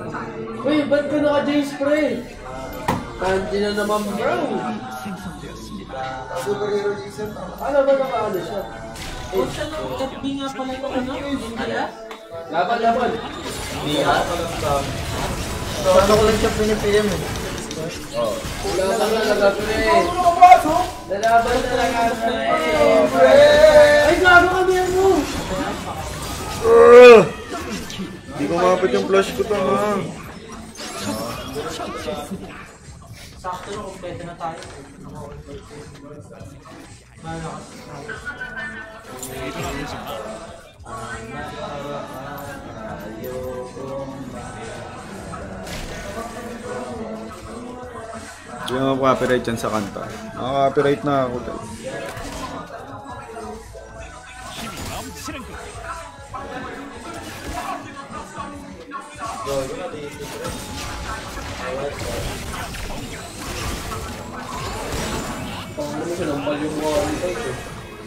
Uy, ba't ka naka-J-spray? Kanji na naman bro. Superhero season. Ano ba nakaano siya? Oh, siya na, FB nga pala yung ano, India. Laban. So, ano ko lang siya pinipm eh. Laban na nagapre. Lalaban na nagapre. Ay, gago kami yan mo. Hindi ko mapit yung flash ko to ha. Sakto na kung pwede na tayo. Hindi ako copyright yan sa kanta. Naka-copyright na ako. Ano siya nampal yung mga fight eh.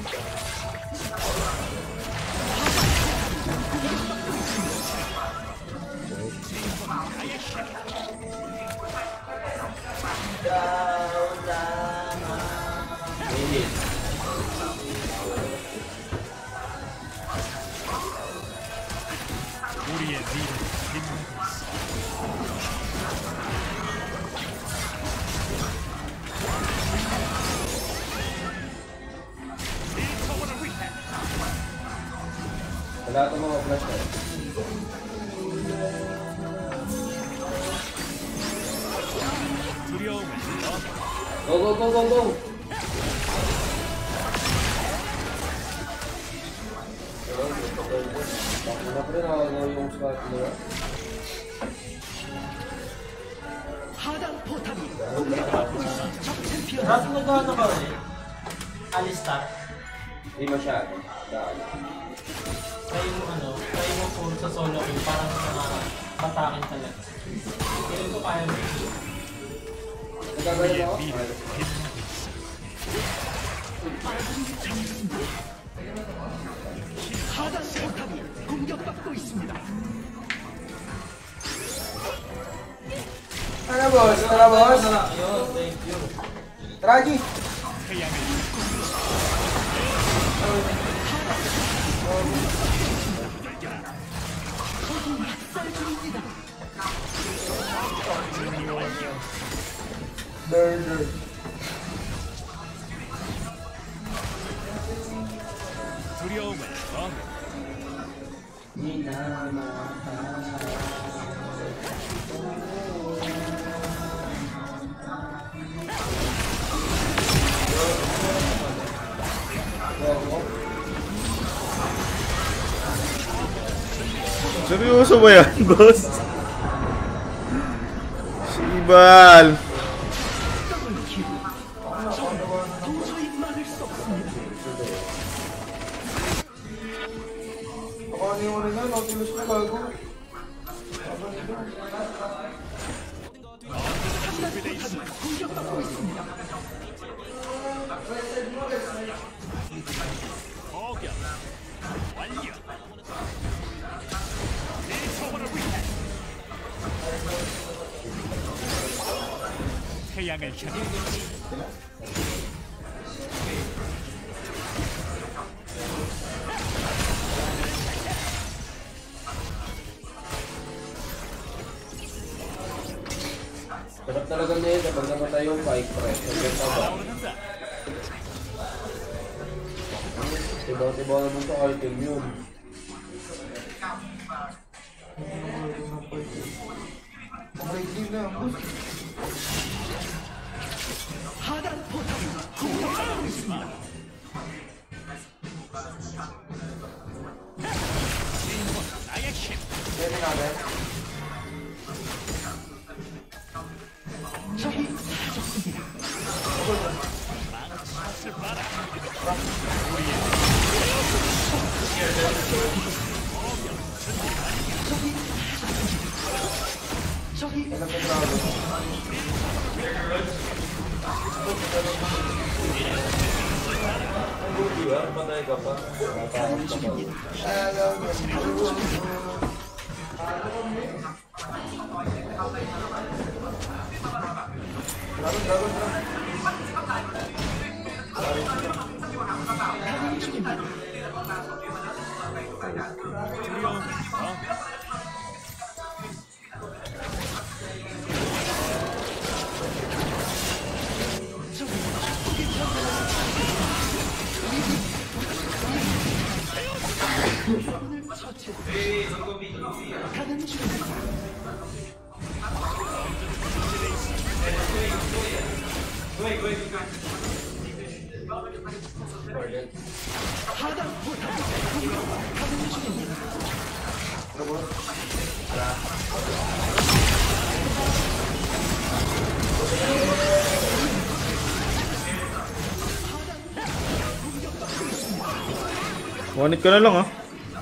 Wala itong mga flash na. Go! Bakit pa rin nakagawa yung squat nila? Bakit nagkano ka rin? Alistar? Hindi masyado. Dahil. Kaya mo kaya mo puro sa solo queue, parang patakin talaga. Kaya ko kaya mo. Nagkagawa ako? Tara boss. Ayun, thank you. Raji. Seryoso ba yan, boss? Si Ibal. Ano yung rin na, Nautilus na bago. 태양을 향해 Sarap talaga niya yun kapag namatay yung bike press. Ang ganda ba? Tibaw-tibaw naman sa item yun. Breaking na, boss. Pwede natin. Patay ka pa. Wanit ka na lang ah.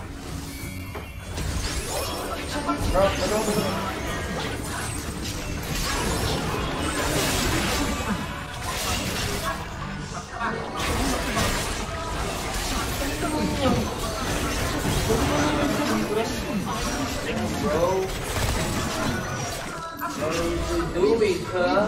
Do it, huh?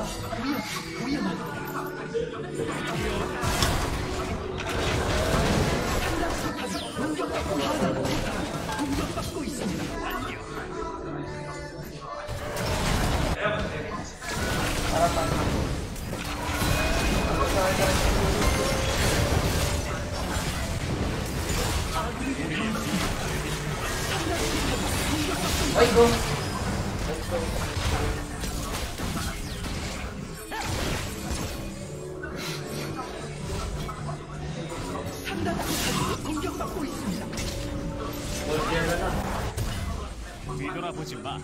Ay, go. 뒤돌아보지 마.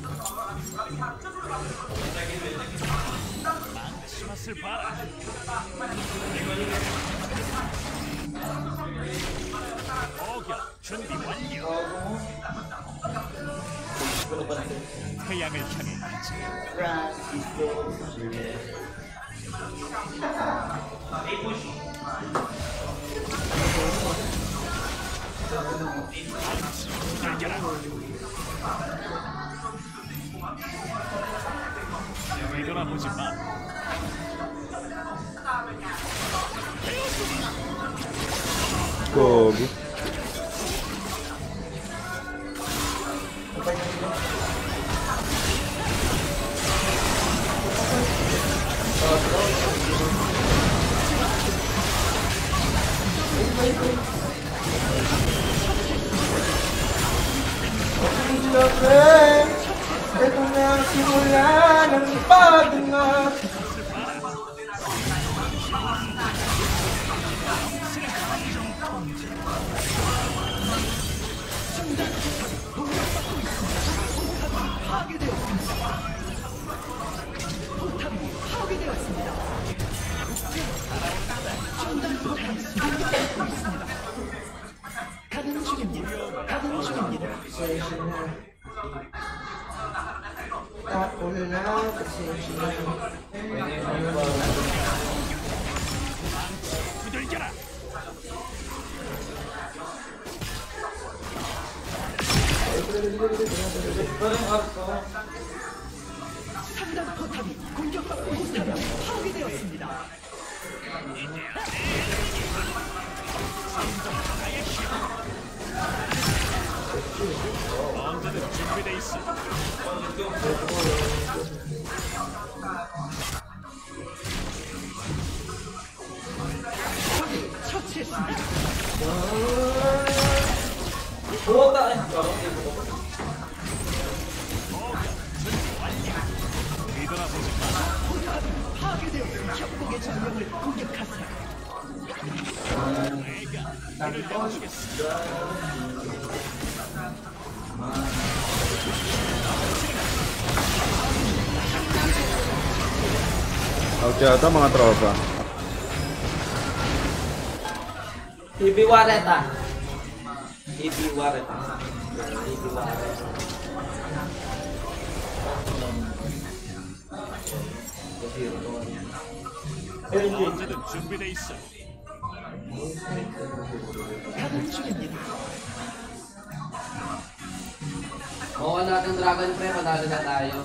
망치 맛을 봐라. 어격 준비 완료. 태양을 향해 가자. 뒤돌아보지 마. Gogo. Ito na ang simula ng pag-angat. Ako na kasi siya. 두들겨라. 상단 포탑이 공격받고 있습니다. 파괴되었습니다. 언제든 준비돼 있어. 처치했습니다. 뒤돌아보지 마. 포탑이 파괴되었습니다. 협곡의 전령을 공격하세요. 내가 이를 내어주겠어. Out yata mga tropa. Ibi Wareta. Ibi Wareta. Ibi Wareta. 언제든 준비돼 있어. 가는 중입니다. Makuha natin Dragon Pre, panalo na tayo.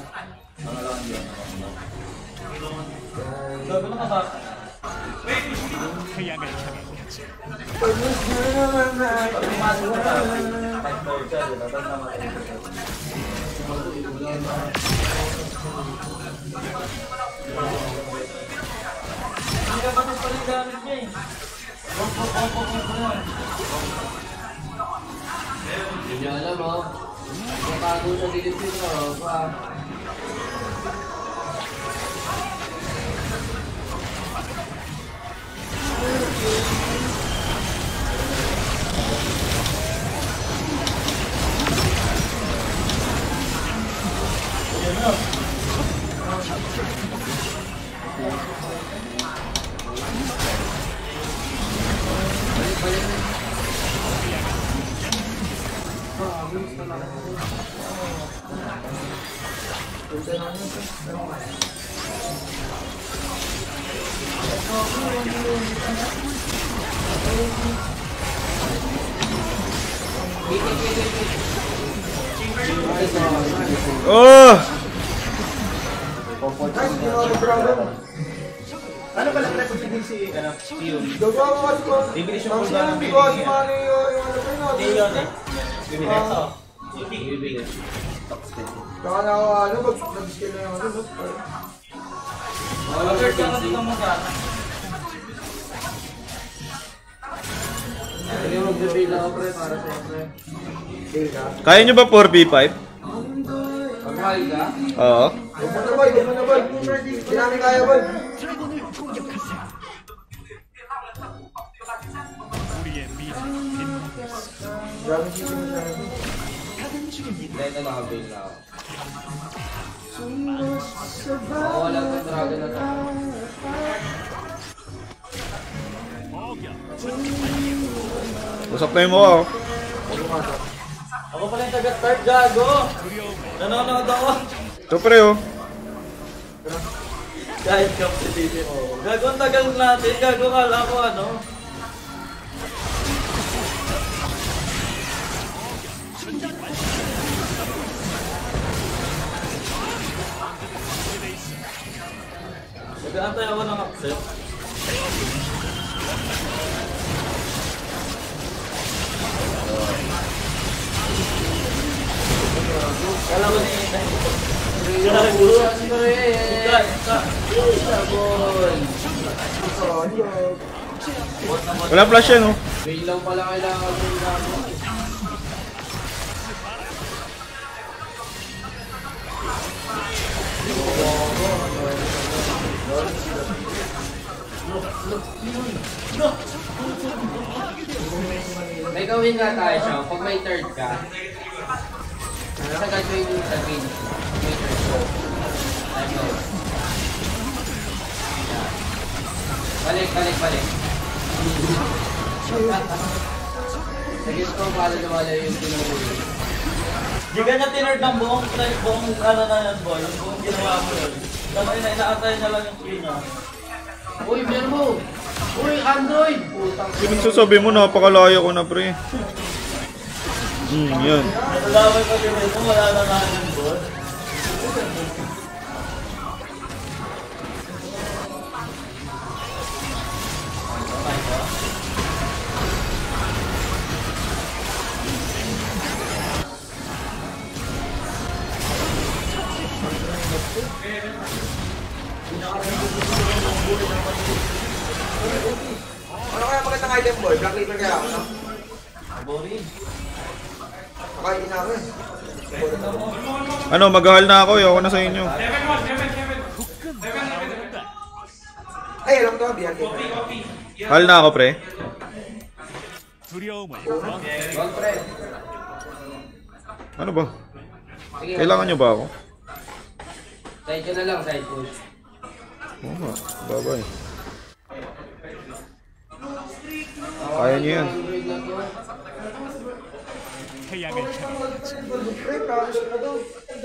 태양을 향해 가자. Pag-asa naman natin. Hindi ka pati pala gamit niya eh. Hindi niya alam oh. Natago sa dilipin mo pa. Oh! Ano pala pinapasigil si Pion? Bibilis yung Kasi kulba yung ng because Pion. money yung ano pa yun. Hindi yun eh. Bibilis? Bibilis. Saka na ano, mag-skill na yung ano. Mag-alert ka kasi ka magana. Hindi mo mag-bail ako pre para sa'yo pre. Kaya nyo ba 4v5? Pag-high ka? Oo. Huwag mo na boy, huwag mo na boy. Hindi namin kaya boy. 드래곤을 공격하세. 우리의 미래는 빛나겠어. Daming sisi mo sa akin. 가동 중입니다. Ito naka-bail na ako. Mawala ng dragon na to. Usap na yung mukha, oh. Ako pala yung taga-start, gago! Nanonood ako! Ito pre, oh. Kahit competition mo. Gago, ang tagal natin. Gago, kala ko ano. Nag-aantay ako ng accept. Kala ko ni Gago. Wala flash yan, oh. Bail lang pala kailangan mo yung dragon. May gawin nga tayo siya, pag may third ka, nasa gagawin yung sabihin, may third ko. Balik. Nagis ko para nawala yung tinulog. Di ka niya tinerd ng buong ano na yan, boy. Yung buong ginawa mo yun. Tapos inaantay niya lang yung screen niya. Uy, Verbo! Uy, Android! Putang Pinagsasabi mo, napakalayo ko na, pre. Yan. Natulaway pa din ito, wala na nga yung boss. Ano kaya magandang item boy? Black Reaper kaya ako, no? Boring. Kakain na ako eh. Ano, maghahal na ako, ayoko na sa inyo. Ay, alam ko, BRK. Hal na ako, pre. 두려움을 Wag pre. Ano ba? Sige, Kailangan nyo ba ako? side ka na lang, side push. Oo nga, babay. Kaya nyo yan. Android na to. 태양을 향해 Pre, promise na to.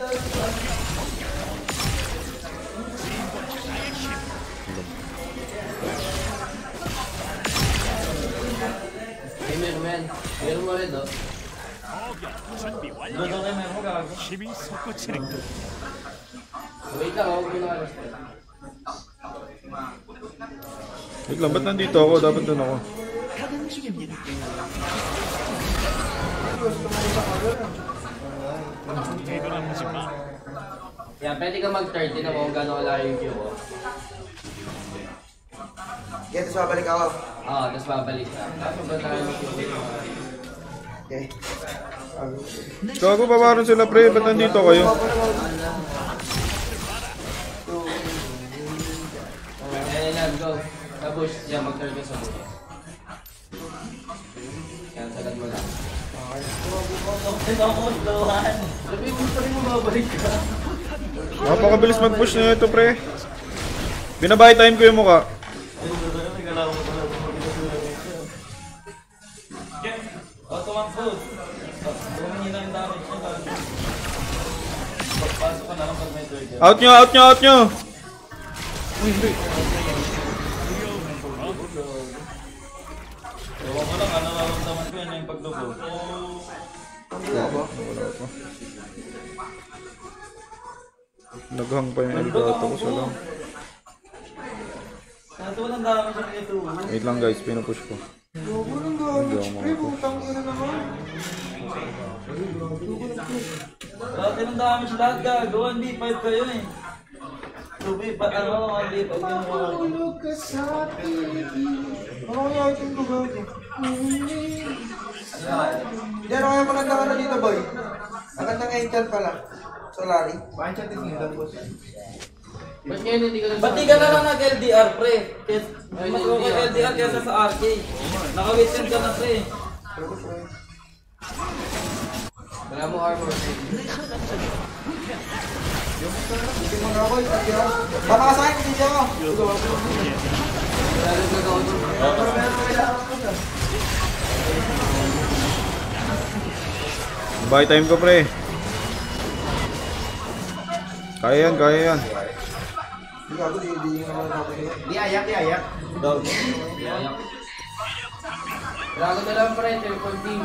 Hey, meron mo rin, no? 준비 완료. Doon kayo may mga gago. 힘이 솟구치는 것. Wait lang, huwag mo na alas. Wait lang, ba't nandito ako? Dapat doon ako. 가동 중입니다. Pwede ka mag-30 na mo kung gano'n kalaki yung view ko. Okay, tapos babalik ako. Oo, tapos babalik ka. Tapos ba tayo mag-view? Okay. Gago pa paron sila pre, ba't nandito kayo? Ayan, go. Tapos, yan, mag-30 ka sa buto. Yan, sagad mo lang. Sabi mo pa rin mo babalik ka. Napakabilis mag-push na ito pre. Binabay time ko yung mukha. Tumakbo. Tumingin lang yung damage niya. Pagpasok ka na lang pag may trigger. Out nyo, out nyo, out nyo! Ewan ko lang, ano nararamdaman ko yan yung paglubo. Naghang pa yung elgato ko sa lang. Ito walang damage yung ito. Wait lang guys, pinupush ko. Hindi ako makapag. Dati ng damage lahat gago, 1v5 kayo eh. 2v5, ano, 1v5 yung mga. Hindi, ano kaya maganda ka na dito, boy? Magandang angel pala. Solari. Ba't ngayon hindi ka nag- Ba't di ka na lang nag-LDR, pre? Mas okay LDR kesa sa RK. Naka-witness ka na, pre. Wala mo armor. Hindi mo nga, boy. Baka ka sa akin, hindi ako. Lalo na ako doon. Buy time ko pre. Kaya yan, kaya yan. Hindi ako, hindi naman ako. Di ayak, di ayak. Wala ko na lang pre, triple team.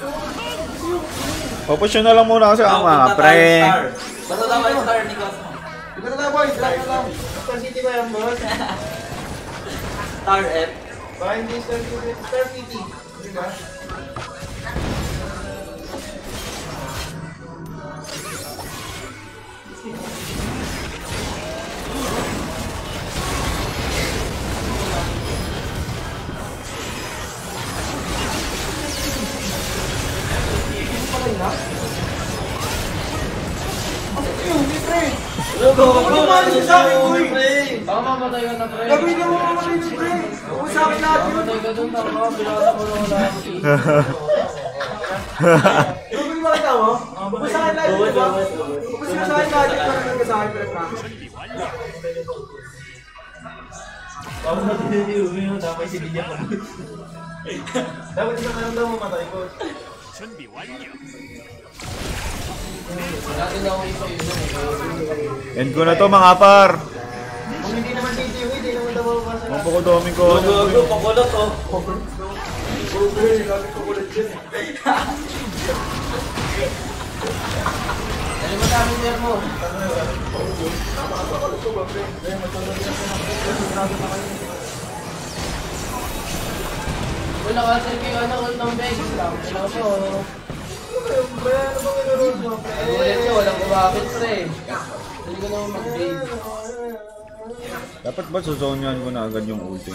Pupush nyo na lang muna kasi ang mga pre. Basta lang kayo star ni Cosmo. Dito na lang, boy. Dito na lang. Star City ba yan, boss? Star F. Baka hindi Star City. Star City. Di ba? Baka mamatay ka na pre. Gagawin mo mga mga ito, pre. Kung sa akin lahat yun. Mamatay ka dun, tama. Bilata mo lang wala ako. Gagawin mo kita mo? Kung sa akin lahat yun, diba? Kung sa akin lahat yun, parang sa akin, pero Paano na diniliuwi mo? Damay si Bilya ko. Dapat isang maramdam mo matay ko. 준비 완료. Natin na ako isa-isa. End ko na to mga par. Kung hindi naman CTV, hindi naman daw mababasa na. Mapakudomin ko. Gago, pakulot oh. Dali mo dami nero mo. Wala ka sir kayo ano ult ng bag. Wala ko. Ulit ko, walang kumapit pre. Hindi ko naman mag-bag. Dapat ba susonyan ko na agad yung ulti?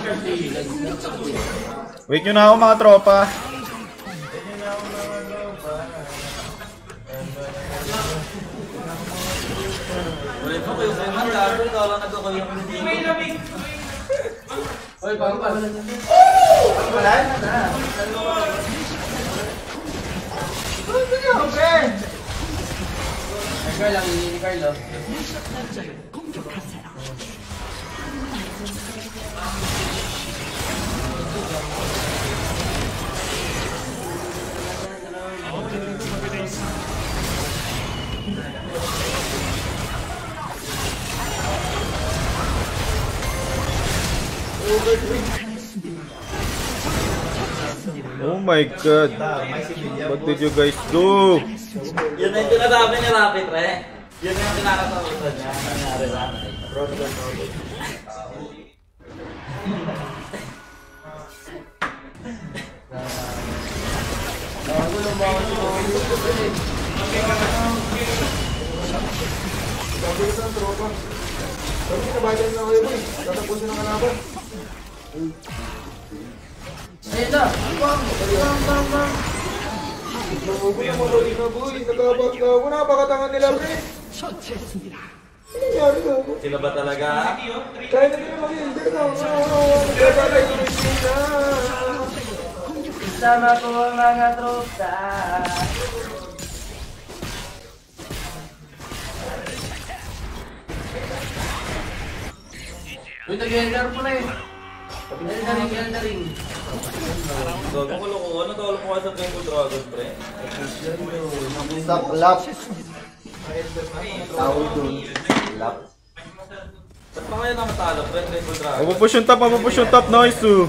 Wait nyo na ako mga tropa. Ulit mo kayo sa mga gago, ikaw lang nagkakayo ng hindi. May lamig! Hoy, pangpas. Wala na. Ay, Carl, ang hindi ni Carl, oh. Oh my god. What did you guys do? Yun na yung sinasabi ni Rapid, pre. Yun na yung kinakatakutan niya. Nangyari sa akin. Pagkakas ang tropa. Sabi kinabayan na kayo boy. Tatapusin ang kalaban. Ayun na! Bang! Mabubuhay mo boy na boy. Nagkabag ka. Wala pakatangan nila pre. Ano nangyari ka? Sila ba talaga? Kaya na nila mag-hinder na. Nagkabagay ko rin sila. Isama ko ang mga tropa. Uy, nag-elder po na eh. Eldering. Gago ko loko. Ano tawag ko sa Triple Dragon, pre? Stop lap. Tawag dun. Lap. Ba't pa kaya na matalo, pre? Triple Dragon. Mapupush yung top, nice to.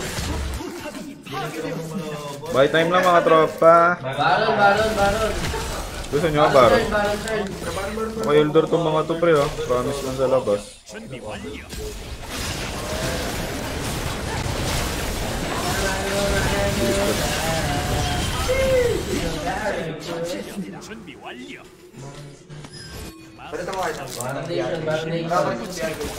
Buy time lang mga tropa. Baron. Gusto nyo Baron? Baron. Okay, Eldor tong mga to pre oh. Promise lang sa labas. 준비 완료. 준비 완료. Palitan mo kayo. Baron Nation. Babalik yung biyag ko.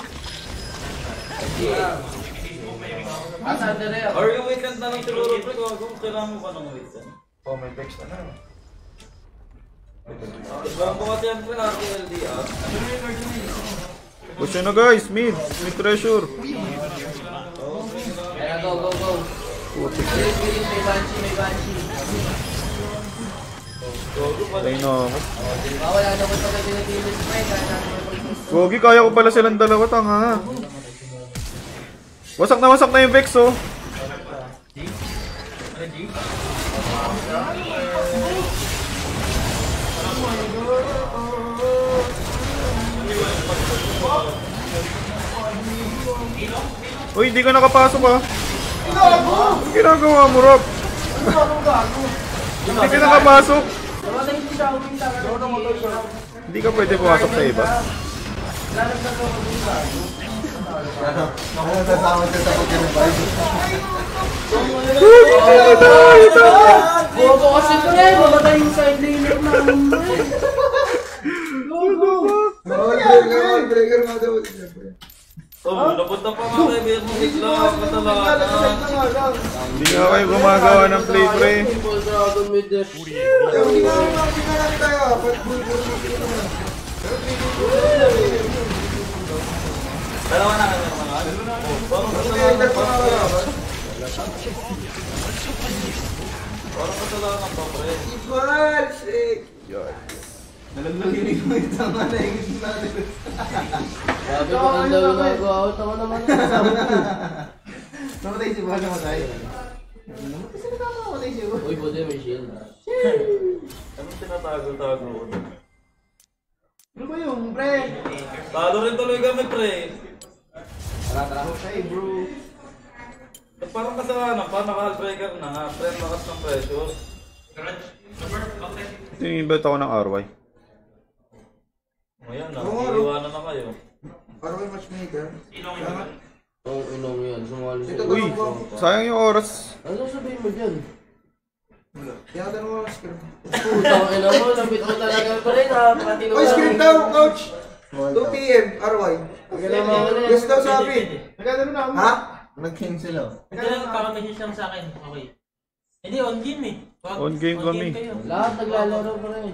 Asa, Andre? Or yung weekend na lang siguro, pre. Gago, kailangan mo ba ng weekend? Oh, may text na na. Ibang ko kasi yan, pre, LDR. Push na guys, mid treasure. Kaya go. Spirit, may banshee. Patay na ako. Wala na ko pag pinag-ilis spray. Kaya natin Gogi, kaya ko pala silang dalawa, tanga. Wasak na yung Vex oh. Uy, hindi ka nakapasok ah. Anong ginagawa mo, Rob? Hindi ka nakapasok. Hindi ka pwede pumasok sa iba. Nasasama ka sa pagkinabayan. Bobo kasi ito na eh. Mamatay yung side laner namin. Trigger mo daw. Oh, napunta pa nga tayo, bigyan mo bigla. Patala. Hindi nga kayo gumagawa ng play pre. Triple Dragon with the Hindi nga namin tayo. Dalawa na kami mga. Parang kasalanan pa, pre. Ibal! Shake! Nalaglaginig mo yung tama na yung gusto natin. Sabi ko nang daw ginagawa. Tama naman. Namatay si Buwan, namatay. Namatay sila tama, namatay si Buwan. Uy, buti may shield. Anong tinatago-tago ko? Ano ba yung pre? Talo rin tuloy kami, pre. Tara. Okay, bro. Parang kasalanan pa, naka-breaker na nga. Pre, lakas ng pressure. Tinibet ako ng RY. Ayan na, iiwanan na kayo. Parang may matchmaker. Ang inong yan. Sumali Ito, Uy, sayang yung oras. ano sabihin mo dyan? Kaya tanong mo ang screen. Putang ina mo. Lapit mo talaga pa rin ha. Patino Oy, screen daw, coach! 2 PM, RY. Yes daw sabi. Nagkano na ako? Ha? Nag-cancel ako. Hindi lang, kaka-message lang sa akin. Okay. Hindi, on game eh. On game kami. kayo. Lahat naglalaro pa rin.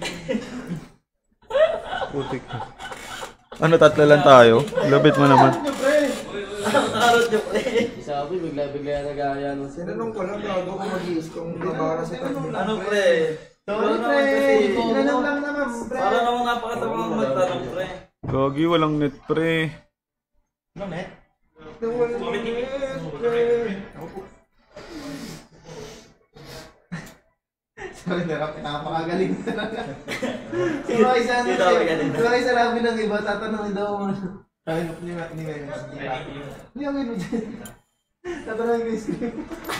Putik. Ano, tatlo lang tayo? Labit mo naman. Karot yung pre. Sabi, bigla nagaya nung Sinanong ko lang bago ko mag-iis kung nabara sa tayo. Ano, pre? Sorry, pre. Tinanong lang naman, pre. Para naman napakasama kang magtanong, pre. Gogi, walang net pre. Ano, net? Sorry, napakagaling talaga. Sumay sa labi ng iba, tatanungin daw mo. Ay, hindi ngayon. Hindi ang ino dyan. Tatanungin ko yung script.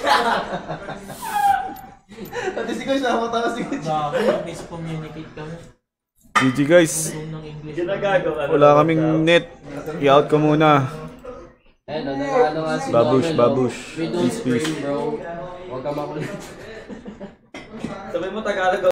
Pati si Coach nakakatawa si Coach. Bakit? Miscommunicate kami. GG guys. Room ng English. Ginagago ka. Wala kaming net. I-out ko muna. Ayun, ano nga si Babush, Gomel, babush. We don't Peace, peace. scream, bro. Huwag ka makulit. Sabi mo Tagalog